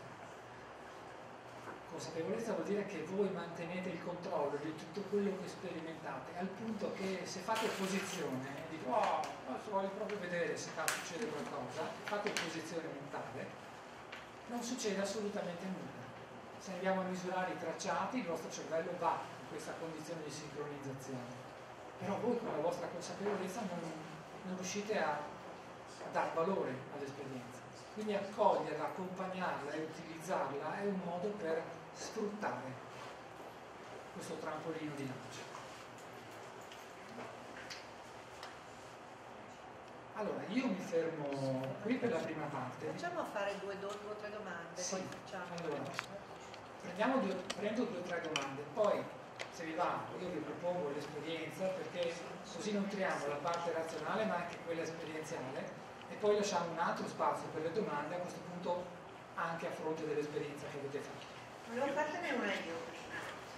Consapevolezza vuol dire che voi mantenete il controllo di tutto quello che sperimentate, al punto che se fate opposizione e dite oh, adesso voglio proprio vedere se succede qualcosa, fate opposizione mentale, non succede assolutamente nulla. Se andiamo a misurare i tracciati, il vostro cervello va in questa condizione di sincronizzazione. Però voi con la vostra consapevolezza non, non riuscite a, a dar valore all'esperienza. Quindi accoglierla, accompagnarla e utilizzarla è un modo per sfruttare questo trampolino di lancio. Allora, io mi fermo qui per la prima parte. Facciamo fare due, due o tre domande, sì. Poi facciamo. Allora, prendiamo due, prendo due o tre domande, poi se vi va io vi propongo l'esperienza perché così nutriamo la parte razionale ma anche quella esperienziale e poi lasciamo un altro spazio per le domande a questo punto anche a fronte dell'esperienza che avete fatto. Volevo fartene una io prima.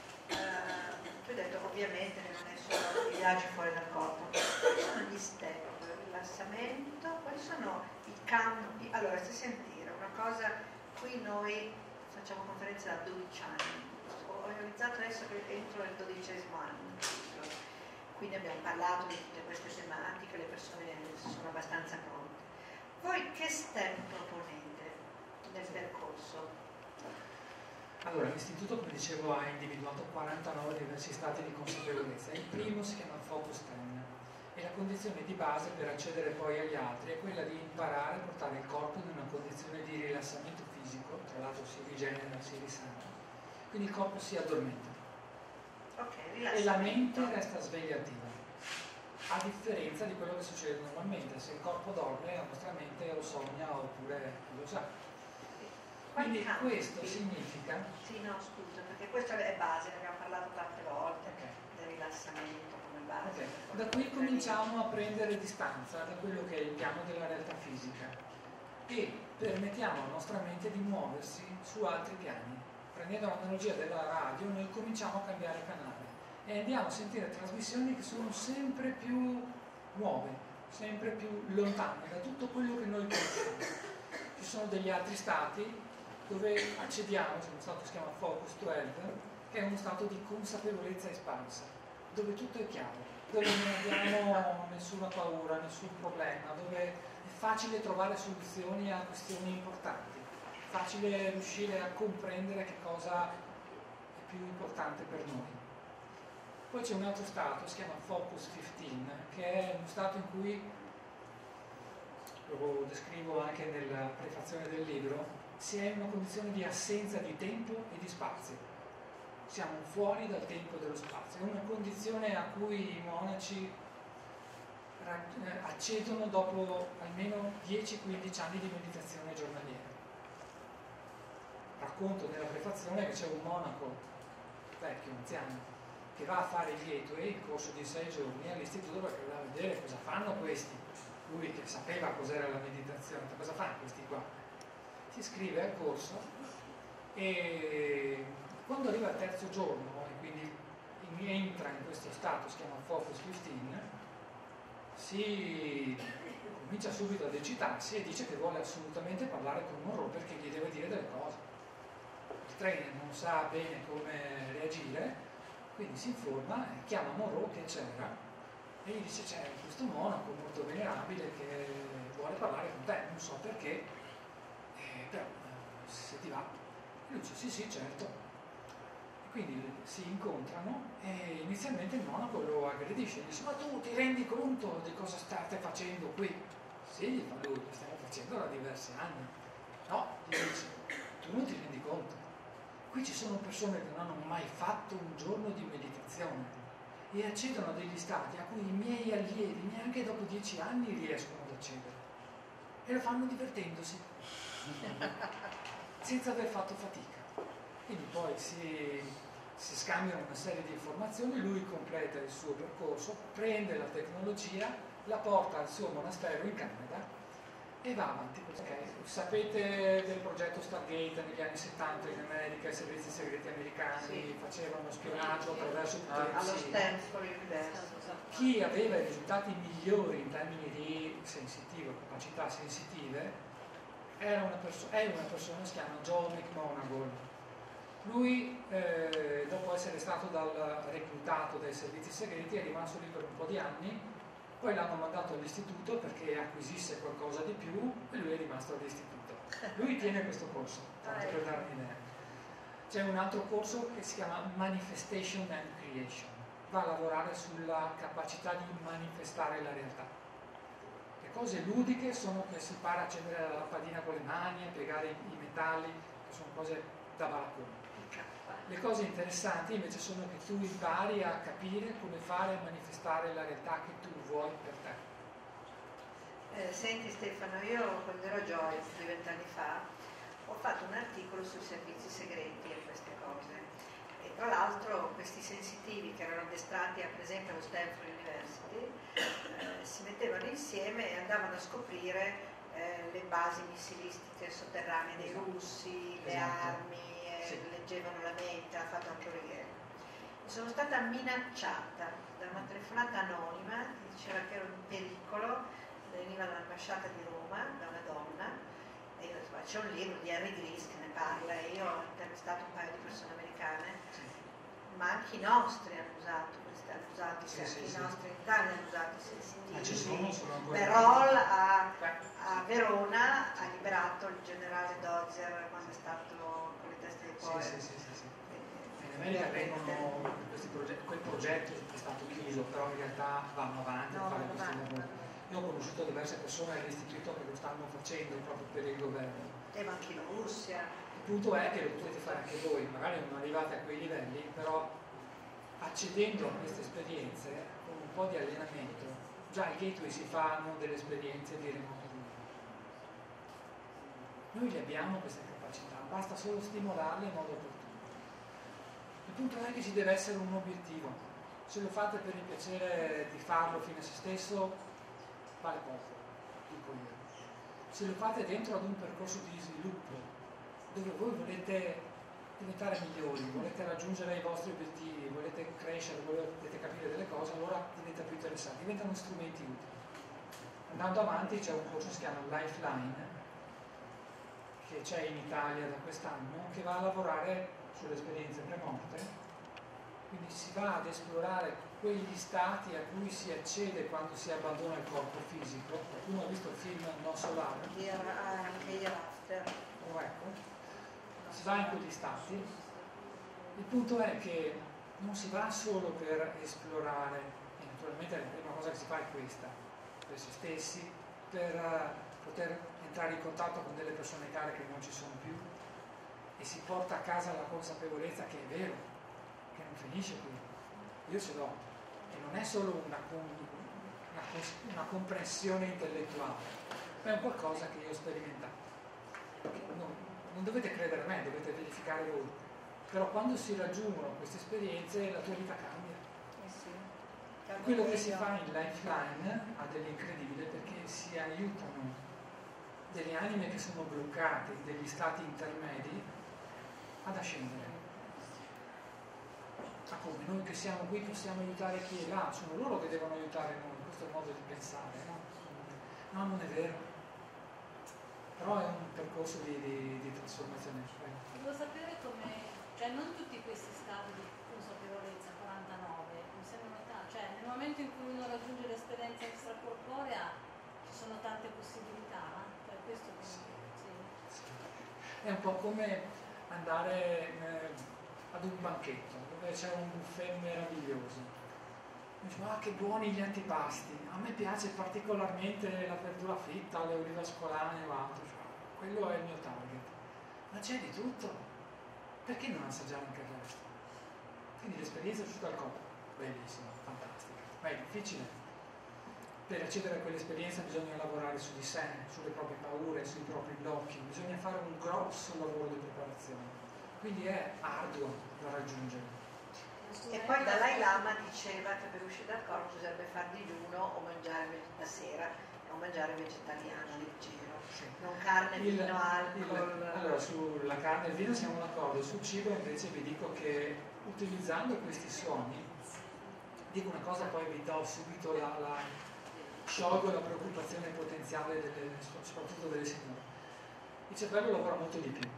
Uh, tu hai detto ovviamente che non è solo i viaggi fuori dal corpo. Quali sono gli step, il rilassamento, quali sono i campi? Allora, stai a sentire, una cosa, qui noi facciamo conferenze da dodici anni. Ho realizzato adesso che entro nel dodicesimo anno, quindi abbiamo parlato di tutte queste tematiche, le persone sono abbastanza pronte. Voi che step proponete nel percorso? Allora, l'istituto, come dicevo, ha individuato quarantanove diversi stati di consapevolezza. Il primo si chiama Focus ten e la condizione di base per accedere poi agli altri è quella di imparare a portare il corpo in una condizione di rilassamento fisico, tra l'altro si rigenera, si risana. Quindi il corpo si addormenta okay, e la mente resta sveglia attiva, a differenza di quello che succede normalmente. Se il corpo dorme la nostra mente o sogna oppure lo sa. Quindi questo significa... Sì, no, scusa, perché questo è base, ne abbiamo parlato tante volte, okay, del rilassamento come base. Okay. Da qui cominciamo a prendere distanza da quello che è il piano della realtà fisica e permettiamo alla nostra mente di muoversi su altri piani. Prendendo l'analogia della radio, noi cominciamo a cambiare canale e andiamo a sentire trasmissioni che sono sempre più nuove, sempre più lontane da tutto quello che noi conosciamo. Ci sono degli altri stati dove accediamo, c'è uno stato che si chiama Focus dodici, che è uno stato di consapevolezza espansa, dove tutto è chiaro, dove non abbiamo nessuna paura, nessun problema, dove è facile trovare soluzioni a questioni importanti. Facile riuscire a comprendere che cosa è più importante per noi. Poi c'è un altro stato, si chiama Focus quindici, che è uno stato in cui, lo descrivo anche nella prefazione del libro, si è in una condizione di assenza di tempo e di spazio. siamo fuori dal tempo e dello spazio, è una condizione a cui i monaci accedono dopo almeno dieci quindici anni di meditazione giornaliera. Racconto nella prefazione che c'è un monaco vecchio, anziano, che va a fare il gateway, il corso di sei giorni all'istituto, perché voleva vedere cosa fanno questi. Lui che sapeva cos'era la meditazione, cosa fanno questi qua? Si iscrive al corso e quando arriva al terzo giorno e quindi entra in questo stato, si chiama Focus quindici, si comincia subito ad eccitarsi e dice che vuole assolutamente parlare con Monroe perché gli deve dire delle cose. Il trainer non sa bene come reagire, quindi si informa e chiama Monroe che c'era e gli dice: c'è questo monaco molto venerabile che vuole parlare con te, non so perché, eh, però eh, se ti va. E lui dice: sì sì, certo. Quindi si incontrano e inizialmente il monaco lo aggredisce, gli dice: ma tu ti rendi conto di cosa state facendo qui? Sì, gli fa lui, lo stiamo facendo da diversi anni. No, gli dice: tu non ti rendi conto, qui ci sono persone che non hanno mai fatto un giorno di meditazione e accedono a degli stati a cui i miei allievi neanche dopo dieci anni riescono ad accedere e lo fanno divertendosi senza aver fatto fatica. Quindi poi si, si scambiano una serie di informazioni, lui completa il suo percorso, prende la tecnologia, la porta al suo monastero in Canada e va avanti. Okay. Sapete del progetto Stargate negli anni settanta in America, i servizi segreti americani sì. facevano spionaggio attraverso tutti ah, i allo Stanford University. Chi aveva i risultati migliori in termini di sensitivo, capacità sensitive, era una perso- è una persona che si chiama Joe McMonagle. Lui, eh, dopo essere stato dal, reclutato dai servizi segreti, è rimasto lì per un po' di anni, poi l'hanno mandato all'istituto perché acquisisse qualcosa di più e lui è rimasto all'istituto. Lui tiene questo corso, tanto per darvi un'idea. C'è un altro corso che si chiama Manifestation and Creation, va a lavorare sulla capacità di manifestare la realtà. Le cose ludiche sono che si impara a accendere la lampadina con le mani, a piegare i, i metalli, che sono cose da baraccone. Le cose interessanti invece sono che tu impari a capire come fare a manifestare la realtà che tu vuoi per te. Eh, senti Stefano, io quando ero Joyce di vent'anni fa ho fatto un articolo sui servizi segreti e queste cose e tra l'altro questi sensitivi che erano addestrati a, per esempio allo Stanford University eh, si mettevano insieme e andavano a scoprire eh, le basi missilistiche sotterranee dei russi, le esatto. armi, Sì. leggevano la mente, ha fatto anche Righelli. Sono stata minacciata da una telefonata anonima che diceva che ero in pericolo, veniva dall'ambasciata di Roma, da una donna, e io ho detto: c'è un libro di Henry Gris che ne parla, e io ho intervistato un paio di persone americane, sì. ma anche i nostri hanno usato questi, hanno usato, sì, anche sì, i sì. nostri in Italia hanno usato i sensitivi. Merol a, a Verona ha liberato il generale Dozier quando è stato con le teste dei poveri. Sì, sì, sì, sì. In America vengono questi progetti, quel progetto è stato chiuso, però in realtà vanno avanti no, a fare questo lavoro. Io ho conosciuto diverse persone all'istituto che lo stanno facendo proprio per il governo. E anche in Russia. Il punto è che lo potete fare anche voi, magari non arrivate a quei livelli, però accedendo a queste esperienze con un po' di allenamento, già ai gateway si fanno delle esperienze di remoto. Noi le abbiamo queste capacità, basta solo stimolarle in modo opportuno. Il punto è che ci deve essere un obiettivo. Se lo fate per il piacere di farlo fino a se stesso, vale poco, dico io. Se lo fate dentro ad un percorso di sviluppo, dove voi volete diventare migliori, volete raggiungere i vostri obiettivi, volete crescere, volete capire delle cose, allora diventa più interessante, diventano strumenti utili. Andando avanti c'è un corso che si chiama Lifeline, che c'è in Italia da quest'anno, che va a lavorare sulle esperienze premorte, quindi si va ad esplorare quegli stati a cui si accede quando si abbandona il corpo fisico. Qualcuno ha visto il film No Solar? Anche Hereafter. Oh, ecco. Si va in quegli stati. Il punto è che non si va solo per esplorare, e naturalmente la prima cosa che si fa è questa, per se stessi, per poter entrare in contatto con delle persone care che non ci sono più, e si porta a casa la consapevolezza che è vero, non finisce qui, io ce l'ho, e non è solo una, una, una comprensione intellettuale, ma è un qualcosa che io ho sperimentato. Non, non dovete credere a me, dovete verificare voi, però quando si raggiungono queste esperienze la tua vita cambia. Eh sì. Quello che si fa in Lifeline ha dell'incredibile, perché si aiutano delle anime che sono bloccate, degli stati intermedi, ad ascendere. Ma come? Noi che siamo qui possiamo aiutare chi è là, sono loro che devono aiutare noi, questo è il modo di pensare, no? No, non è vero. Però è un percorso di, di, di trasformazione. Devo sapere come, cioè non tutti questi stati di consapevolezza, quarantanove, mi sembrano tanti, cioè nel momento in cui uno raggiunge l'esperienza extracorporea ci sono tante possibilità, cioè questo che sì. Sì. Sì. È un po' come andare eh, ad un banchetto dove c'è un buffet meraviglioso. Dicevo, ah, che buoni gli antipasti, a me piace particolarmente la verdura fritta, le olive ascolane o altro, cioè, quello è il mio target, ma c'è di tutto, perché non assaggiare anche il resto? Quindi l'esperienza è tutta al corpo, bellissima, fantastica, ma è difficile. Per accedere a quell'esperienza bisogna lavorare su di sé, sulle proprie paure, sui propri blocchi, bisogna fare un grosso lavoro di preparazione, quindi è arduo da raggiungere. E poi Dalai Lama diceva che per uscire dal corpo bisognerebbe far digiuno o mangiare la sera o mangiare vegetariano, leggero, sì. Non carne, il, vino, alcol. Il, allora sulla carne e il vino siamo d'accordo, sul cibo invece vi dico che utilizzando questi suoni, dico una cosa poi vi do subito la, la sciolgo la preoccupazione potenziale delle, soprattutto delle signore. Il cervello lavora molto di più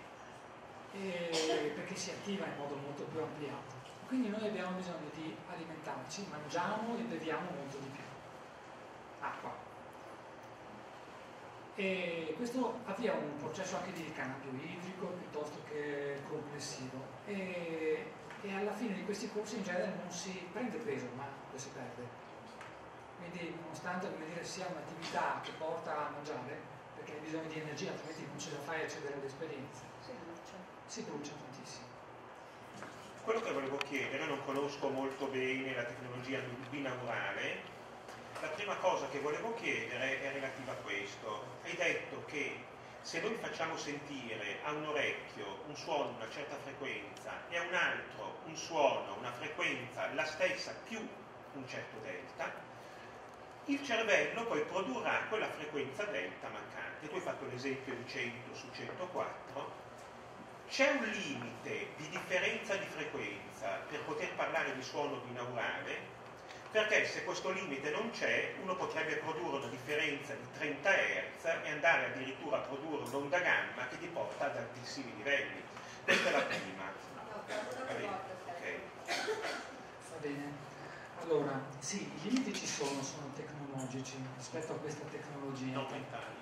e, perché si attiva in modo molto più ampliato. Quindi noi abbiamo bisogno di alimentarci, mangiamo e beviamo molto di più. Acqua. E questo avvia un processo anche di ricambio idrico piuttosto che complessivo. E, e alla fine di questi corsi in genere non si prende peso, ma lo si perde. Quindi nonostante come dire, sia un'attività che porta a mangiare, perché hai bisogno di energia, altrimenti non ce la fai a accedere all'esperienza, Si brucia. Si brucia tantissimo. Quello che volevo chiedere, non conosco molto bene la tecnologia binaurale, la prima cosa che volevo chiedere è relativa a questo. Hai detto che se noi facciamo sentire a un orecchio un suono una certa frequenza e a un altro un suono, una frequenza la stessa più un certo delta, il cervello poi produrrà quella frequenza delta mancante. Tu hai fatto l'esempio di cento su centoquattro. C'è un limite di differenza di frequenza per poter parlare di suono binaurale, perché se questo limite non c'è, uno potrebbe produrre una differenza di trenta hertz e andare addirittura a produrre un'onda gamma che ti porta ad altissimi livelli. Questa è la prima. Va bene? Okay. Va bene. Allora, sì, i limiti ci sono, sono tecnologici rispetto a questa tecnologia. Non mentali.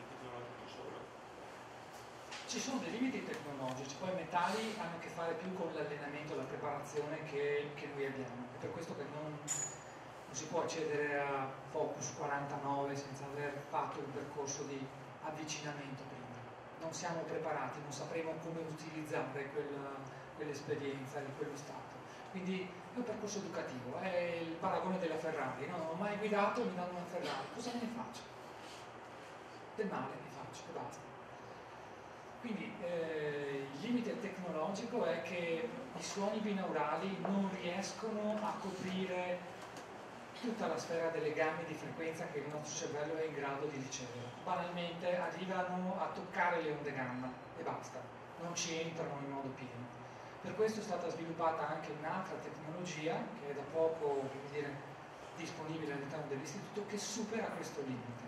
Ci sono dei limiti tecnologici, poi i mentali hanno a che fare più con l'allenamento, la preparazione che, che noi abbiamo. È per questo che non, non si può accedere a Focus quarantanove senza aver fatto un percorso di avvicinamento prima. Non siamo preparati, non sapremo come utilizzare quella, quell'esperienza di quello stato. Quindi è un percorso educativo, è il paragone della Ferrari. No, non ho mai guidato, mi danno una Ferrari, cosa me ne faccio? Del male mi faccio e basta. Quindi eh, il limite tecnologico è che i suoni binaurali non riescono a coprire tutta la sfera delle gambe di frequenza che il nostro cervello è in grado di ricevere. Banalmente arrivano a toccare le onde gamma e basta, non ci entrano in modo pieno. Per questo è stata sviluppata anche un'altra tecnologia che è da poco, come dire, disponibile all'interno dell'istituto, che supera questo limite.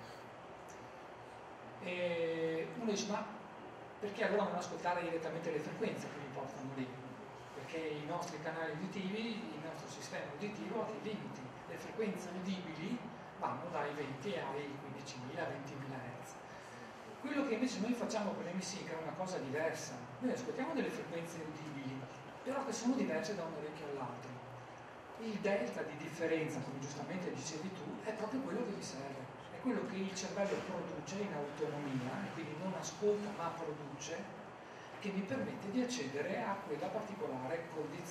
E uno dice, ma perché allora non ascoltare direttamente le frequenze che mi portano lì? Perché i nostri canali uditivi, il nostro sistema uditivo ha dei limiti. Le frequenze udibili vanno dai venti ai quindicimila, ventimila hertz. Quello che invece noi facciamo con l'M Sync è una cosa diversa. Noi ascoltiamo delle frequenze udibili, però che sono diverse da un orecchio all'altro. Il delta di differenza, come giustamente dicevi tu, è proprio quello che vi serve. È quello che il cervello produce in autonomia, e quindi non ascolta ma produce, che mi permette di accedere a quella particolare condizione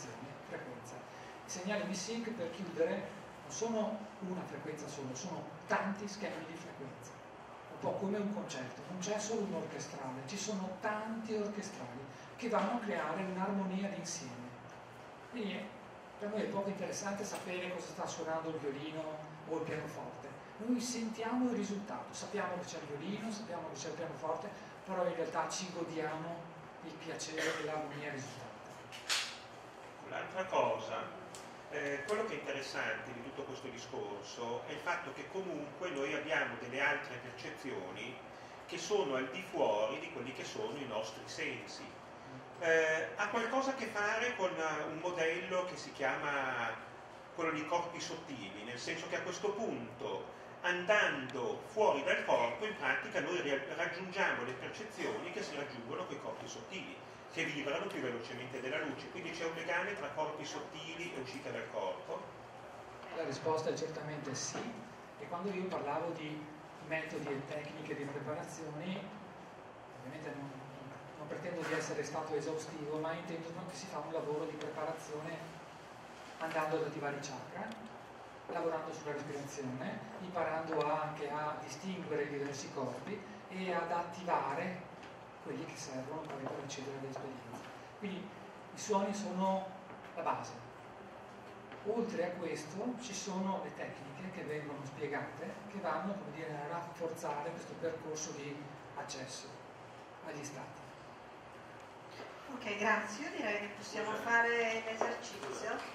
frequenza. I segnali di sync, per chiudere, non sono una frequenza sola, sono tanti schemi di frequenza, un po' come un concerto, non c'è solo un orchestrale, ci sono tanti orchestrali che vanno a creare un'armonia d'insieme. Quindi per noi è poco interessante sapere cosa sta suonando il violino o il pianoforte, noi sentiamo il risultato, sappiamo che c'è il violino, sappiamo che c'è il pianoforte, però in realtà ci godiamo il piacere dell'armonia risultante. L'altra cosa, eh, quello che è interessante di tutto questo discorso è il fatto che comunque noi abbiamo delle altre percezioni che sono al di fuori di quelli che sono i nostri sensi. Eh, ha qualcosa a che fare con un modello che si chiama quello di corpi sottili, nel senso che a questo punto, andando fuori dal corpo, in pratica noi raggiungiamo le percezioni che si raggiungono con i corpi sottili, che vibrano più velocemente della luce. Quindi c'è un legame tra corpi sottili e uscita dal corpo? La risposta è certamente sì, e quando io parlavo di metodi e tecniche di preparazioni, ovviamente non, non pretendo di essere stato esaustivo, ma intendo che si fa un lavoro di preparazione andando ad attivare i chakra, lavorando sulla respirazione, imparando anche a distinguere i diversi corpi e ad attivare quelli che servono per accedere all'esperienza. Quindi i suoni sono la base. Oltre a questo ci sono le tecniche che vengono spiegate che vanno, come dire, a rafforzare questo percorso di accesso agli stati. Ok, grazie. Io direi che possiamo fare l'esercizio.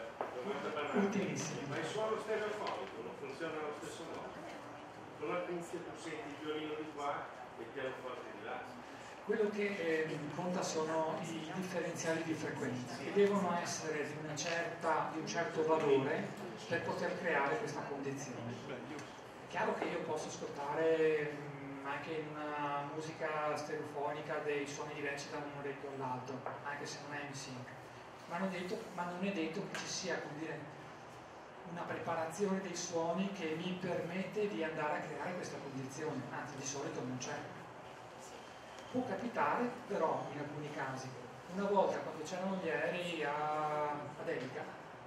Utilissimo. Ma il suono stereofonico non funziona allo stesso modo? Non all'inizio tu senti il violino di qua e il pianoforte di là. Quello che eh, conta sono i differenziali di frequenza, che devono essere di, una certa, di un certo valore per poter creare questa condizione. È chiaro che io posso ascoltare mh, anche in una musica stereofonica dei suoni diversi da un orecchio all'altro, anche se non è in sync. Ma non, detto, ma non è detto che ci sia, come dire, una preparazione dei suoni che mi permette di andare a creare questa condizione, anzi di solito non c'è. Può capitare, però in alcuni casi. Una volta quando c'erano gli aerei a, ad elica,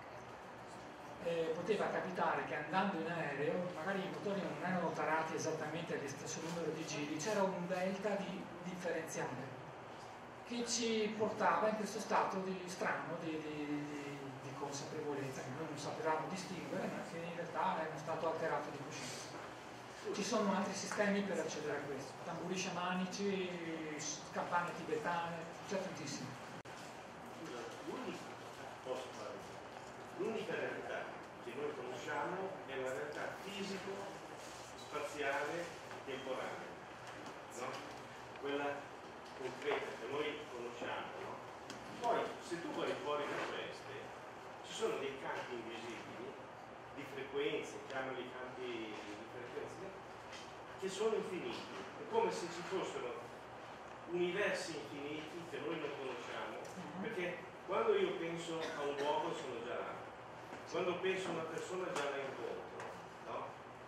eh, poteva capitare che andando in aereo, magari i motori non erano tarati esattamente allo stesso numero di giri, c'era un delta di differenziale che ci portava in questo stato di strano di, di, di, di consapevolezza che noi non sapevamo distinguere, ma che in realtà è uno stato alterato di coscienza. Ci sono altri sistemi per accedere a questo, tamburi sciamanici, campane tibetane, c'è tantissimo. L'unica realtà che noi conosciamo è una realtà fisico-spaziale temporale, no? Quella concreta che noi conosciamo, no? Poi se tu vai fuori da queste ci sono dei campi invisibili di frequenze, chiamali campi di frequenze, che sono infiniti, è come se ci fossero universi infiniti che noi non conosciamo, perché quando io penso a un uomo sono già là, quando penso a una persona già la incontro, no?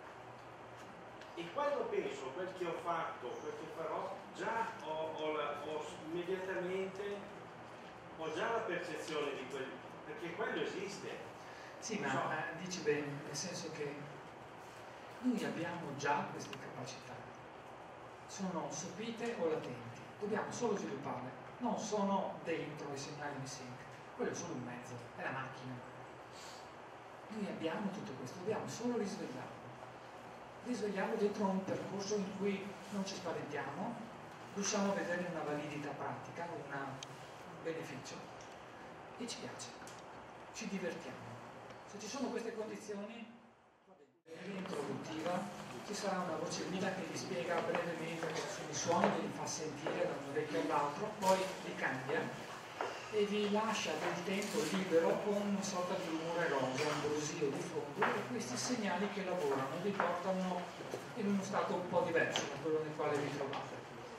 E quando penso a quel che ho fatto, quel che farò, già ho, ho, la, ho immediatamente ho già la percezione di quel, perché quello esiste. Sì, ma so. eh, dici bene, nel senso che noi abbiamo già queste capacità, sono sopite o latenti, dobbiamo solo svilupparle, non sono dentro i segnali di sync, quello è solo un mezzo, è la macchina. Noi abbiamo tutto questo, dobbiamo solo risvegliarlo. Risvegliarlo dentro un percorso in cui non ci spaventiamo, riusciamo a vedere una validità pratica, una, un beneficio e ci piace, ci divertiamo. Se ci sono queste condizioni, introduttiva, ci sarà una voce guida che vi spiega brevemente cosa sono i suoni, ve li fa sentire da un orecchio all'altro, poi li cambia e vi lascia del tempo libero con una sorta di rumore rosa, un brusio di fondo, e questi segnali che lavorano vi portano in uno stato un po' diverso da quello nel quale vi trovate.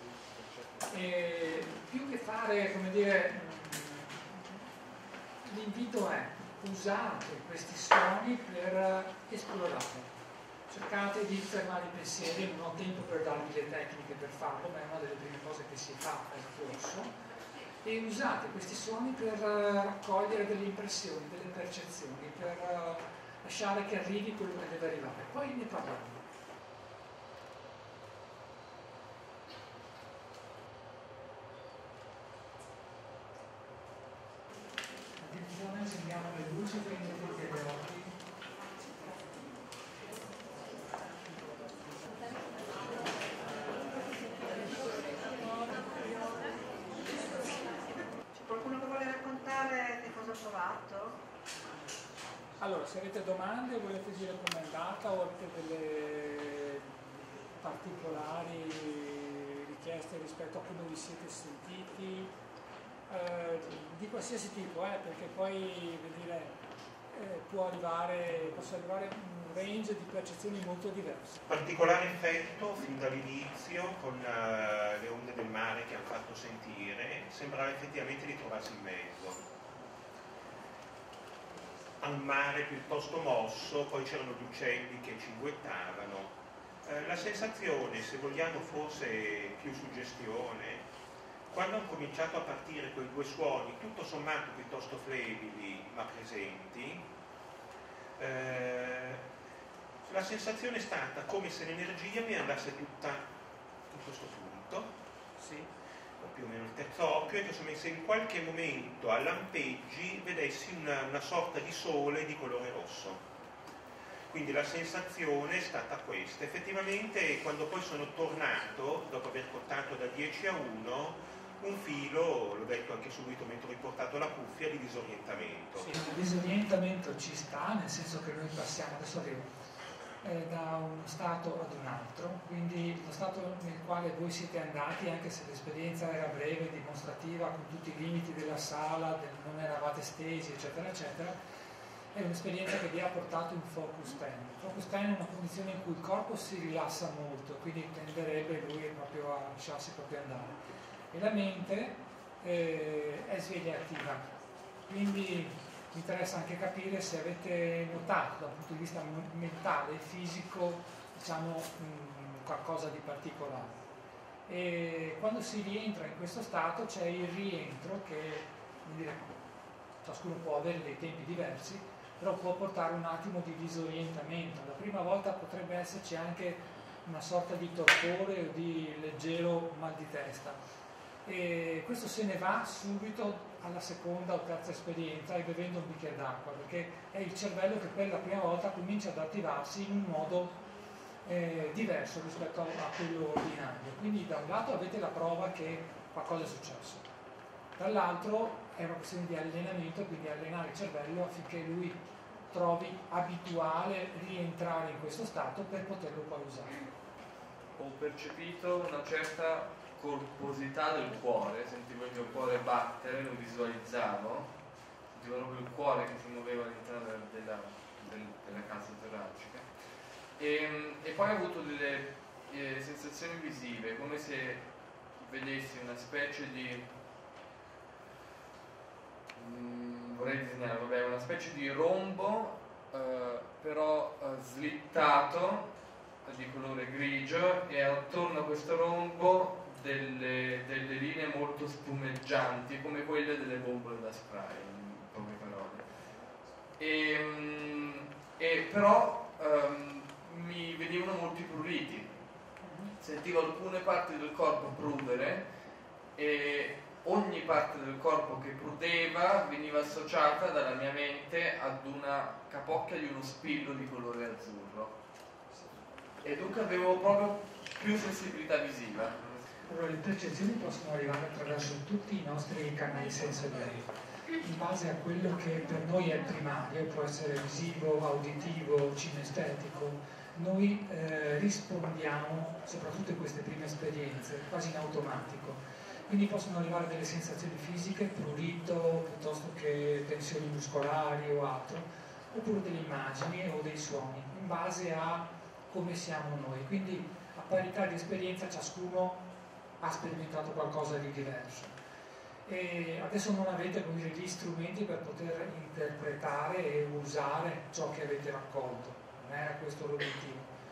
E più che fare, come dire, l'invito è: usate questi suoni per esplorare. Cercate di fermare i pensieri, non ho tempo per darvi le tecniche per farlo, ma è una delle prime cose che si fa al corso. e usate questi suoni per raccogliere delle impressioni, delle percezioni, per lasciare che arrivi quello che deve arrivare. Poi ne parliamo. Attenzione, accendiamo le luci, prendete gli occhi. Allora, se avete domande, volete dire com'è andata o avete delle particolari richieste rispetto a come vi siete sentiti, eh, di qualsiasi tipo, eh, perché poi dire, eh, può arrivare, posso arrivare un range di percezioni molto diverse. Particolare effetto fin dall'inizio con uh, le onde del mare che hanno fatto sentire, sembrava effettivamente di trovarsi in mezzo a un mare piuttosto mosso, poi c'erano gli uccelli che cinguettavano. Eh, la sensazione, se vogliamo forse più suggestione, quando hanno cominciato a partire quei due suoni, tutto sommato piuttosto flebili ma presenti, eh, la sensazione è stata come se l'energia mi andasse tutta in questo punto, sì, più o meno il terzo occhio, e che insomma, se in qualche momento a lampeggi vedessi una, una sorta di sole di colore rosso. Quindi la sensazione è stata questa. Effettivamente quando poi sono tornato, dopo aver contato da dieci a uno, un filo, l'ho detto anche subito mentre ho riportato la cuffia, di disorientamento. Sì, il disorientamento ci sta, nel senso che noi passiamo, adesso arrivo, da uno stato ad un altro, quindi lo stato nel quale voi siete andati, anche se l'esperienza era breve, dimostrativa, con tutti i limiti della sala, del non eravate stesi, eccetera, eccetera, è un'esperienza che vi ha portato in focus ten. Il focus ten è una condizione in cui il corpo si rilassa molto, quindi tenderebbe lui proprio a lasciarsi proprio andare. E la mente eh, è sveglia e attiva. Quindi mi interessa anche capire se avete notato dal punto di vista mentale e fisico, diciamo, mh, qualcosa di particolare. E quando si rientra in questo stato c'è il rientro che, dire, ciascuno può avere dei tempi diversi, però può portare un attimo di disorientamento. La prima volta potrebbe esserci anche una sorta di torpore o di leggero mal di testa. E questo se ne va subito alla seconda o terza esperienza e bevendo un bicchiere d'acqua, perché è il cervello che per la prima volta comincia ad attivarsi in un modo eh, diverso rispetto a, a quello ordinario. Quindi da un lato avete la prova che qualcosa è successo, dall'altro è una questione di allenamento, quindi allenare il cervello affinché lui trovi abituale rientrare in questo stato per poterlo poi usare. Ho percepito una certa corposità del cuore, sentivo il mio cuore battere, lo visualizzavo, sentivo proprio il cuore che si muoveva all'interno della, della, della cassa toracica e, e poi ho avuto delle eh, sensazioni visive, come se vedessi una specie di mh, vorrei disegnare, vabbè, una specie di rombo eh, però eh, slittato di colore grigio e attorno a questo rombo Delle, delle linee molto spumeggianti come quelle delle bombole da spray, in poche parole. E, e però um, mi venivano molti pruriti, sentivo alcune parti del corpo prudere e ogni parte del corpo che prudeva veniva associata dalla mia mente ad una capocchia di uno spillo di colore azzurro e dunque avevo proprio più sensibilità visiva. Allora, le percezioni possono arrivare attraverso tutti i nostri canali sensoriali, in base a quello che per noi è primario, può essere visivo, auditivo, cinestetico. Noi eh, rispondiamo, soprattutto in queste prime esperienze, quasi in automatico. Quindi possono arrivare delle sensazioni fisiche, prurito, piuttosto che tensioni muscolari o altro, oppure delle immagini o dei suoni, in base a come siamo noi. Quindi a parità di esperienza ciascuno ha sperimentato qualcosa di diverso e adesso non avete, come dire, gli strumenti per poter interpretare e usare ciò che avete raccolto, non era questo l'obiettivo,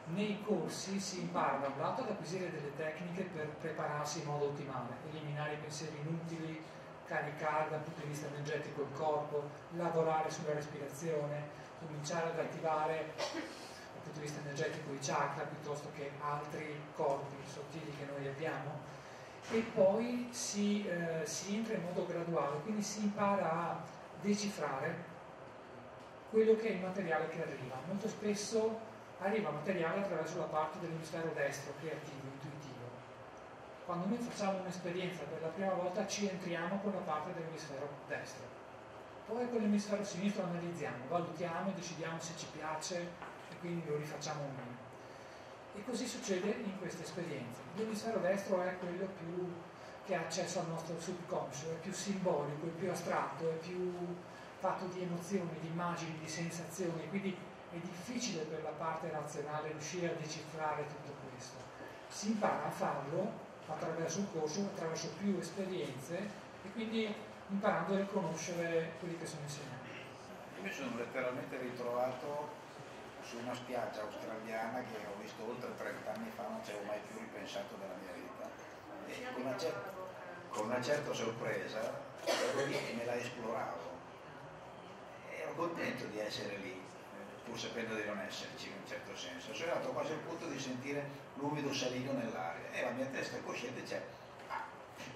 nei corsi si impara da un lato ad acquisire delle tecniche per prepararsi in modo ottimale, eliminare i pensieri inutili, caricare dal punto di vista energetico il corpo, lavorare sulla respirazione, cominciare ad attivare dal punto di vista energetico i chakra piuttosto che altri corpi sottili che noi abbiamo, e poi si, eh, si entra in modo graduale, quindi si impara a decifrare quello che è il materiale che arriva. Molto spesso arriva materiale attraverso la parte dell'emisfero destro, creativo, intuitivo. Quando noi facciamo un'esperienza per la prima volta ci entriamo con la parte dell'emisfero destro, poi con l'emisfero sinistro analizziamo, valutiamo e decidiamo se ci piace e quindi lo rifacciamo o meno. E così succede in queste esperienze. L'emisfero destro è quello più che ha accesso al nostro subconscio, è più simbolico, è più astratto, è più fatto di emozioni, di immagini, di sensazioni, quindi è difficile per la parte razionale riuscire a decifrare tutto questo. Si impara a farlo attraverso un corso, attraverso più esperienze e quindi imparando a riconoscere quelli che sono insegnati. Io mi sono letteralmente ritrovato su una spiaggia australiana che ho visto oltre trenta anni fa, non ci avevo mai più ripensato della mia vita. E con una, certa, con una certa sorpresa ero lì e me la esploravo. Ero contento di essere lì, pur sapendo di non esserci in un certo senso. Sono arrivato quasi al punto di sentire l'umido salino nell'aria e la mia testa cosciente c'è. Ah,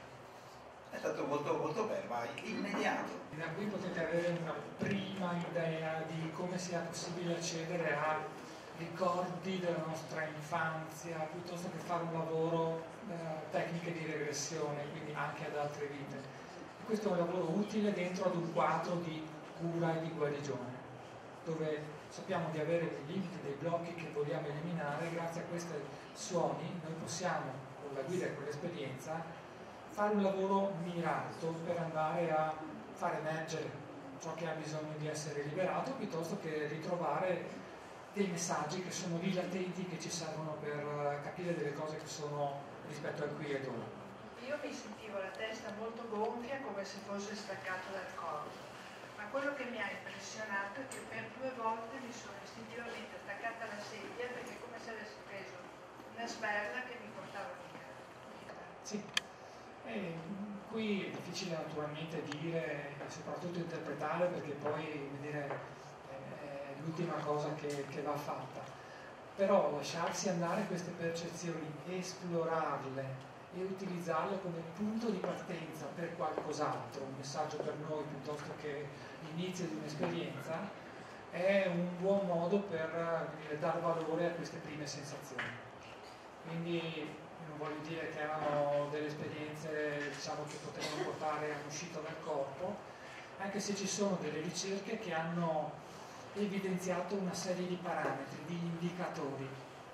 è stato molto molto bello, ma immediato. Da qui potete avere una prima idea di come sia possibile accedere a ricordi della nostra infanzia, piuttosto che fare un lavoro, eh, tecniche di regressione, quindi anche ad altre vite. E questo è un lavoro utile dentro ad un quadro di cura e di guarigione, dove sappiamo di avere dei limiti, dei blocchi che vogliamo eliminare. Grazie a questi suoni noi possiamo, con la guida e con l'esperienza, fare un lavoro mirato per andare a far emergere ciò che ha bisogno di essere liberato, piuttosto che ritrovare dei messaggi che sono lì latenti, che ci servono per capire delle cose che sono rispetto al qui ed ora. Io mi sentivo la testa molto gonfia, come se fosse staccato dal corpo, ma quello che mi ha impressionato è che per due volte mi sono istintivamente attaccata alla sedia, perché è come se avessi preso una sberla che mi portava via. Sì. E qui è difficile naturalmente dire e soprattutto interpretare, perché poi dire, è l'ultima cosa che, che va fatta, però lasciarsi andare queste percezioni, esplorarle e utilizzarle come punto di partenza per qualcos'altro, un messaggio per noi piuttosto che l'inizio di un'esperienza, è un buon modo per dire, dar valore a queste prime sensazioni. Quindi non voglio dire che erano delle esperienze, diciamo, che potevano portare all'uscita dal corpo, anche se ci sono delle ricerche che hanno evidenziato una serie di parametri, di indicatori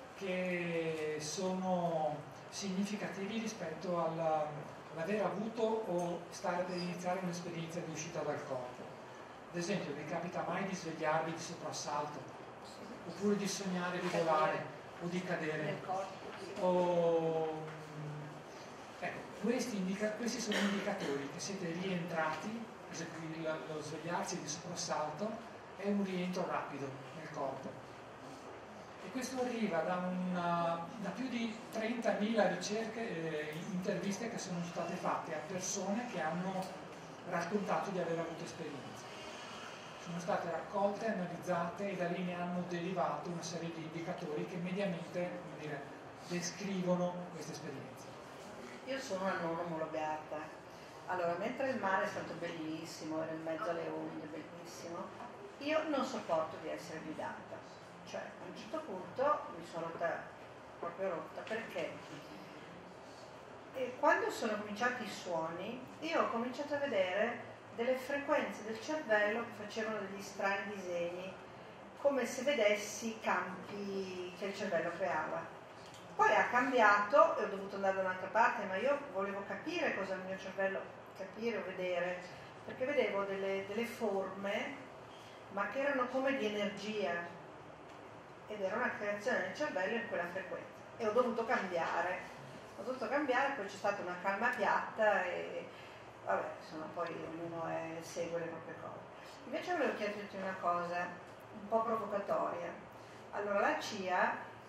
che sono significativi rispetto alla, all'aver avuto o stare per iniziare un'esperienza di uscita dal corpo. Ad esempio, vi capita mai di svegliarvi di soprassalto, oppure di sognare di volare o di cadere? O, ecco, questi, indica, questi sono indicatori che siete rientrati, per esempio lo svegliarsi di soprassalto è un rientro rapido nel corpo, e questo arriva da, una, da più di trentamila ricerche, eh, interviste che sono state fatte a persone che hanno raccontato di aver avuto esperienze. Sono state raccolte, analizzate e da lì ne hanno derivato una serie di indicatori che mediamente, come dire, descrivono queste esperienze. Io sono una non omologata. Allora, mentre il mare è stato bellissimo, ero in mezzo alle onde, bellissimo, io non sopporto di essere guidata. Cioè, a un certo punto mi sono rotta, proprio rotta, perché e quando sono cominciati i suoni, io ho cominciato a vedere delle frequenze del cervello che facevano degli strani disegni, come se vedessi i campi che il cervello creava. Poi ha cambiato e ho dovuto andare da un'altra parte, ma io volevo capire cosa il mio cervello, capire o vedere, perché vedevo delle, delle forme, ma che erano come di energia, ed era una creazione del cervello in quella frequenza. E ho dovuto cambiare, ho dovuto cambiare, poi c'è stata una calma piatta e vabbè, insomma, poi ognuno è, segue le proprie cose. Invece volevo chiederti una cosa un po' provocatoria. Allora, la C I A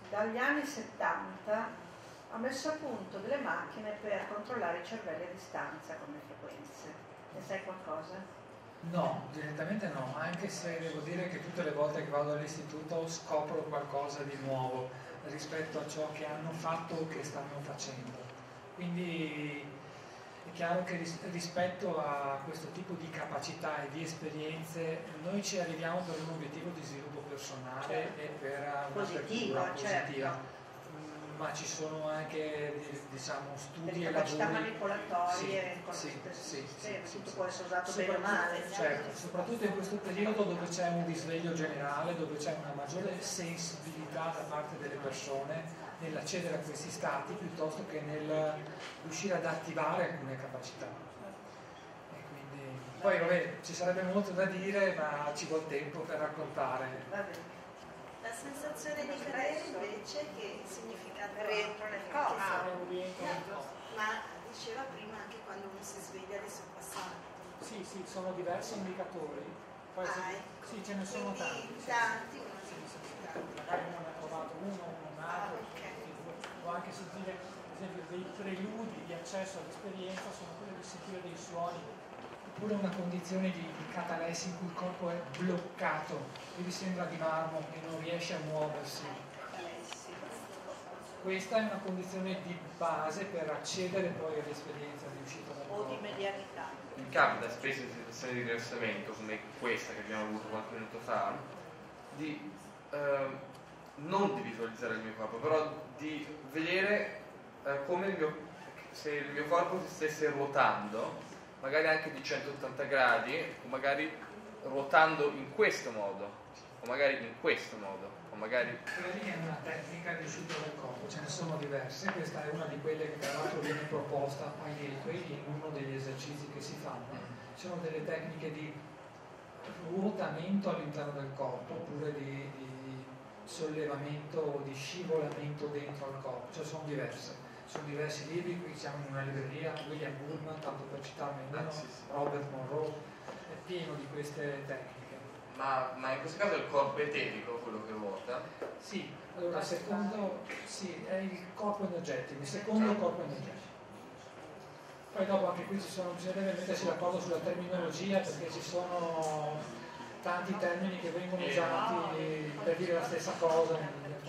dagli anni settanta ha messo a punto delle macchine per controllare i cervelli a distanza con le frequenze. Ne sai qualcosa? No, direttamente no, anche se devo dire che tutte le volte che vado all'istituto scopro qualcosa di nuovo rispetto a ciò che hanno fatto o che stanno facendo. Quindi è chiaro che rispetto a questo tipo di capacità e di esperienze noi ci arriviamo per un obiettivo di sviluppo personale, certo, e per una positiva, positiva, certo, ma ci sono anche, diciamo, studi le e capacità lavori manipolatorie, sì, con sì, lo stesso sì, sistema, sì, tutto sì, può essere usato bene o male. Certo, soprattutto in questo periodo dove c'è un risveglio generale, dove c'è una maggiore sensibilità da parte delle persone nell'accedere a questi stati piuttosto che nel riuscire ad attivare alcune capacità. E quindi, poi vabbè, ci sarebbe molto da dire, ma ci vuole tempo per raccontare. Va bene. La sensazione di cadere invece che significa rientro nel corpo. Ah, un rientro nel corpo. Ma diceva prima anche quando uno si sveglia adesso è passato. Sì, sì, sono diversi indicatori. Poi Ah, sì, ecco. sì, ce ne sono Quindi tanti. sì, tanti. sì, sì, sì. Magari uno ne ha trovato uno, uno un altro. Ah, ok. Può anche sentire, ad esempio, dei preludi di accesso all'esperienza, sono quelli di sentire dei suoni, oppure una condizione di, di catalessi in cui il corpo è bloccato, quindi sembra di marmo e non riesce a muoversi. Questa è una condizione di base per accedere poi all'esperienza di uscita dal corpo. O di medianità. Mi capita spesso in situazioni di rilassamento come questa che abbiamo avuto qualche minuto fa, di eh, non di visualizzare il mio corpo, però di vedere eh, come il mio, se il mio corpo si stesse ruotando, magari anche di centottanta gradi, o magari ruotando in questo modo, o magari in questo modo, o magari... Quella lì è una tecnica di uscita dal corpo, ce ne sono diverse, questa è una di quelle che tra l'altro viene proposta ai gateway in uno degli esercizi che si fanno. Ci sono delle tecniche di ruotamento all'interno del corpo, oppure di, di sollevamento o di scivolamento dentro al corpo, cioè sono diverse. Sono diversi libri, qui siamo in una libreria, William Bullman, tanto per citarne uno, Robert Monroe, è pieno di queste tecniche. Ma, ma in questo caso è il corpo eterico quello che ruota? Sì, allora il secondo sì, è il corpo energetico, il secondo è il corpo energetico. Poi dopo anche qui ci sono, bisogna mettersi d'accordo sulla terminologia perché ci sono tanti termini che vengono usati per dire la stessa cosa.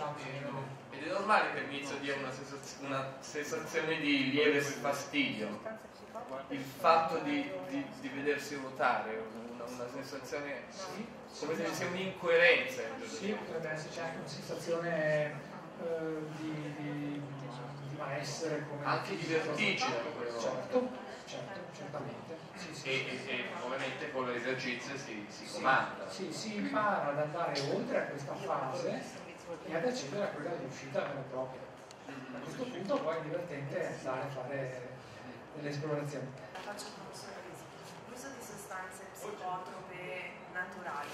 Ed è normale che all'inizio dia una, sensaz- una sensazione di lieve fastidio, il fatto di, di, di vedersi ruotare, una, una sensazione come se ci sia un'incoerenza. Sì, potrebbe esserci anche una sensazione eh, di, di, di malessere, come anche di vertigine. Certo, certo, certamente. Sì, sì, e, sì. e, e ovviamente con l'esercizio si, si comanda. Sì, si impara ad andare oltre a questa fase e ad accedere a quella di uscita vera e propria. A questo punto poi è divertente andare a fare delle esplorazioni. La faccio con un sorriso. L'uso di sostanze psicotrope naturali,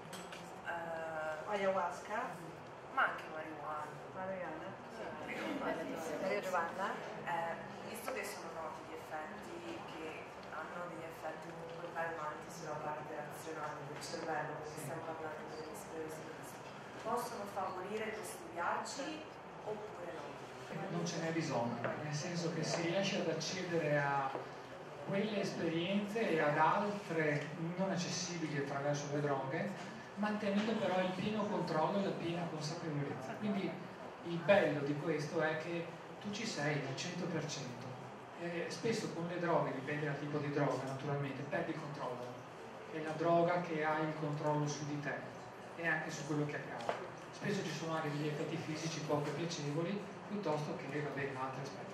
eh, Ayahuasca, ma anche marijuana. Mariana, Sì. Maria Giovanna. Eh, visto che sono noti gli effetti che hanno degli effetti comunque calmanti sulla parte razionale del cervello, perché stiamo parlando dell'emisfero sinistro, possono favorire questi viaggi oppure no? Non ce n'è bisogno, nel senso che si riesce ad accedere a quelle esperienze e ad altre non accessibili attraverso le droghe, mantenendo però il pieno controllo e la piena consapevolezza. Quindi il bello di questo è che tu ci sei al cento per cento. E spesso con le droghe, dipende dal tipo di droga naturalmente, perdi il controllo. È la droga che ha il controllo su di te e anche su quello che accade. Spesso ci sono anche degli effetti fisici poco piacevoli, piuttosto che vabbè, altri aspetti.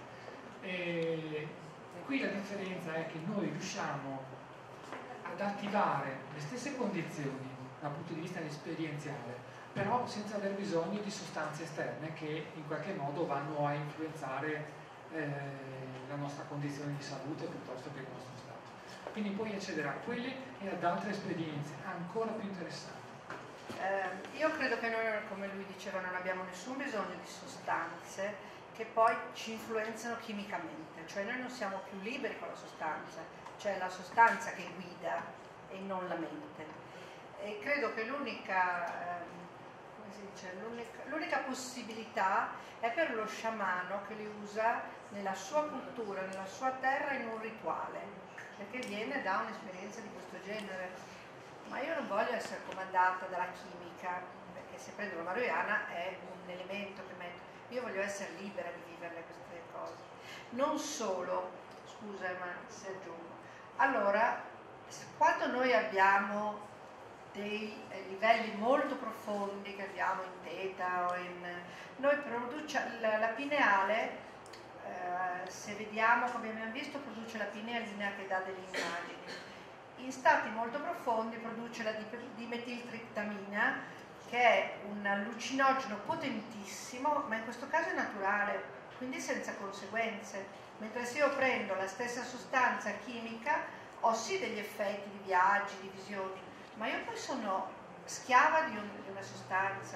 E qui la differenza è che noi riusciamo ad attivare le stesse condizioni dal punto di vista esperienziale, però senza aver bisogno di sostanze esterne che in qualche modo vanno a influenzare eh, la nostra condizione di salute piuttosto che il nostro stato. Quindi puoi accedere a quelle e ad altre esperienze ancora più interessanti. Eh, io credo che noi, come lui diceva, non abbiamo nessun bisogno di sostanze che poi ci influenzano chimicamente, cioè noi non siamo più liberi con la sostanza, cioè la sostanza che guida e non la mente. E credo che l'unica, eh, come si dice, l'unica, l'unica possibilità è per lo sciamano che li usa nella sua cultura, nella sua terra in un rituale, perché viene da un'esperienza di questo genere. Ma io non voglio essere comandata dalla chimica, perché se prendo la marijuana è un elemento che metto. Io voglio essere libera di vivere queste cose. Non solo, scusa ma se aggiungo, allora quando noi abbiamo dei livelli molto profondi che abbiamo in teta o in... noi produce la, la pineale, eh, se vediamo come abbiamo visto, produce la pinealina che dà delle immagini. In stati molto profondi produce la dimetiltriptamina, che è un allucinogeno potentissimo, ma in questo caso è naturale, quindi senza conseguenze. Mentre se io prendo la stessa sostanza chimica ho sì degli effetti di viaggi, di visioni, ma io poi sono schiava di, un, di una sostanza.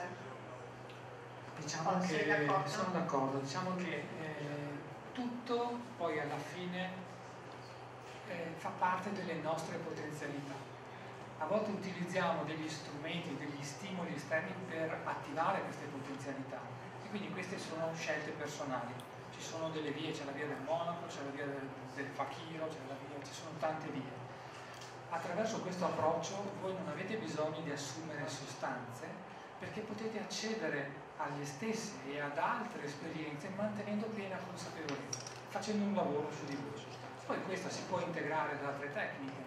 Diciamo oh, che d'accordo? sono d'accordo, diciamo che eh, tutto poi alla fine eh, fa parte delle nostre potenzialità. A volte utilizziamo degli strumenti, degli stimoli esterni per attivare queste potenzialità e quindi queste sono scelte personali. Ci sono delle vie, c'è la via del monaco, c'è la via del, del fakiro, c'è la via, ci sono tante vie. Attraverso questo approccio voi non avete bisogno di assumere sostanze perché potete accedere agli stessi e ad altre esperienze mantenendo piena consapevolezza, facendo un lavoro su di voi. Poi questa si può integrare ad altre tecniche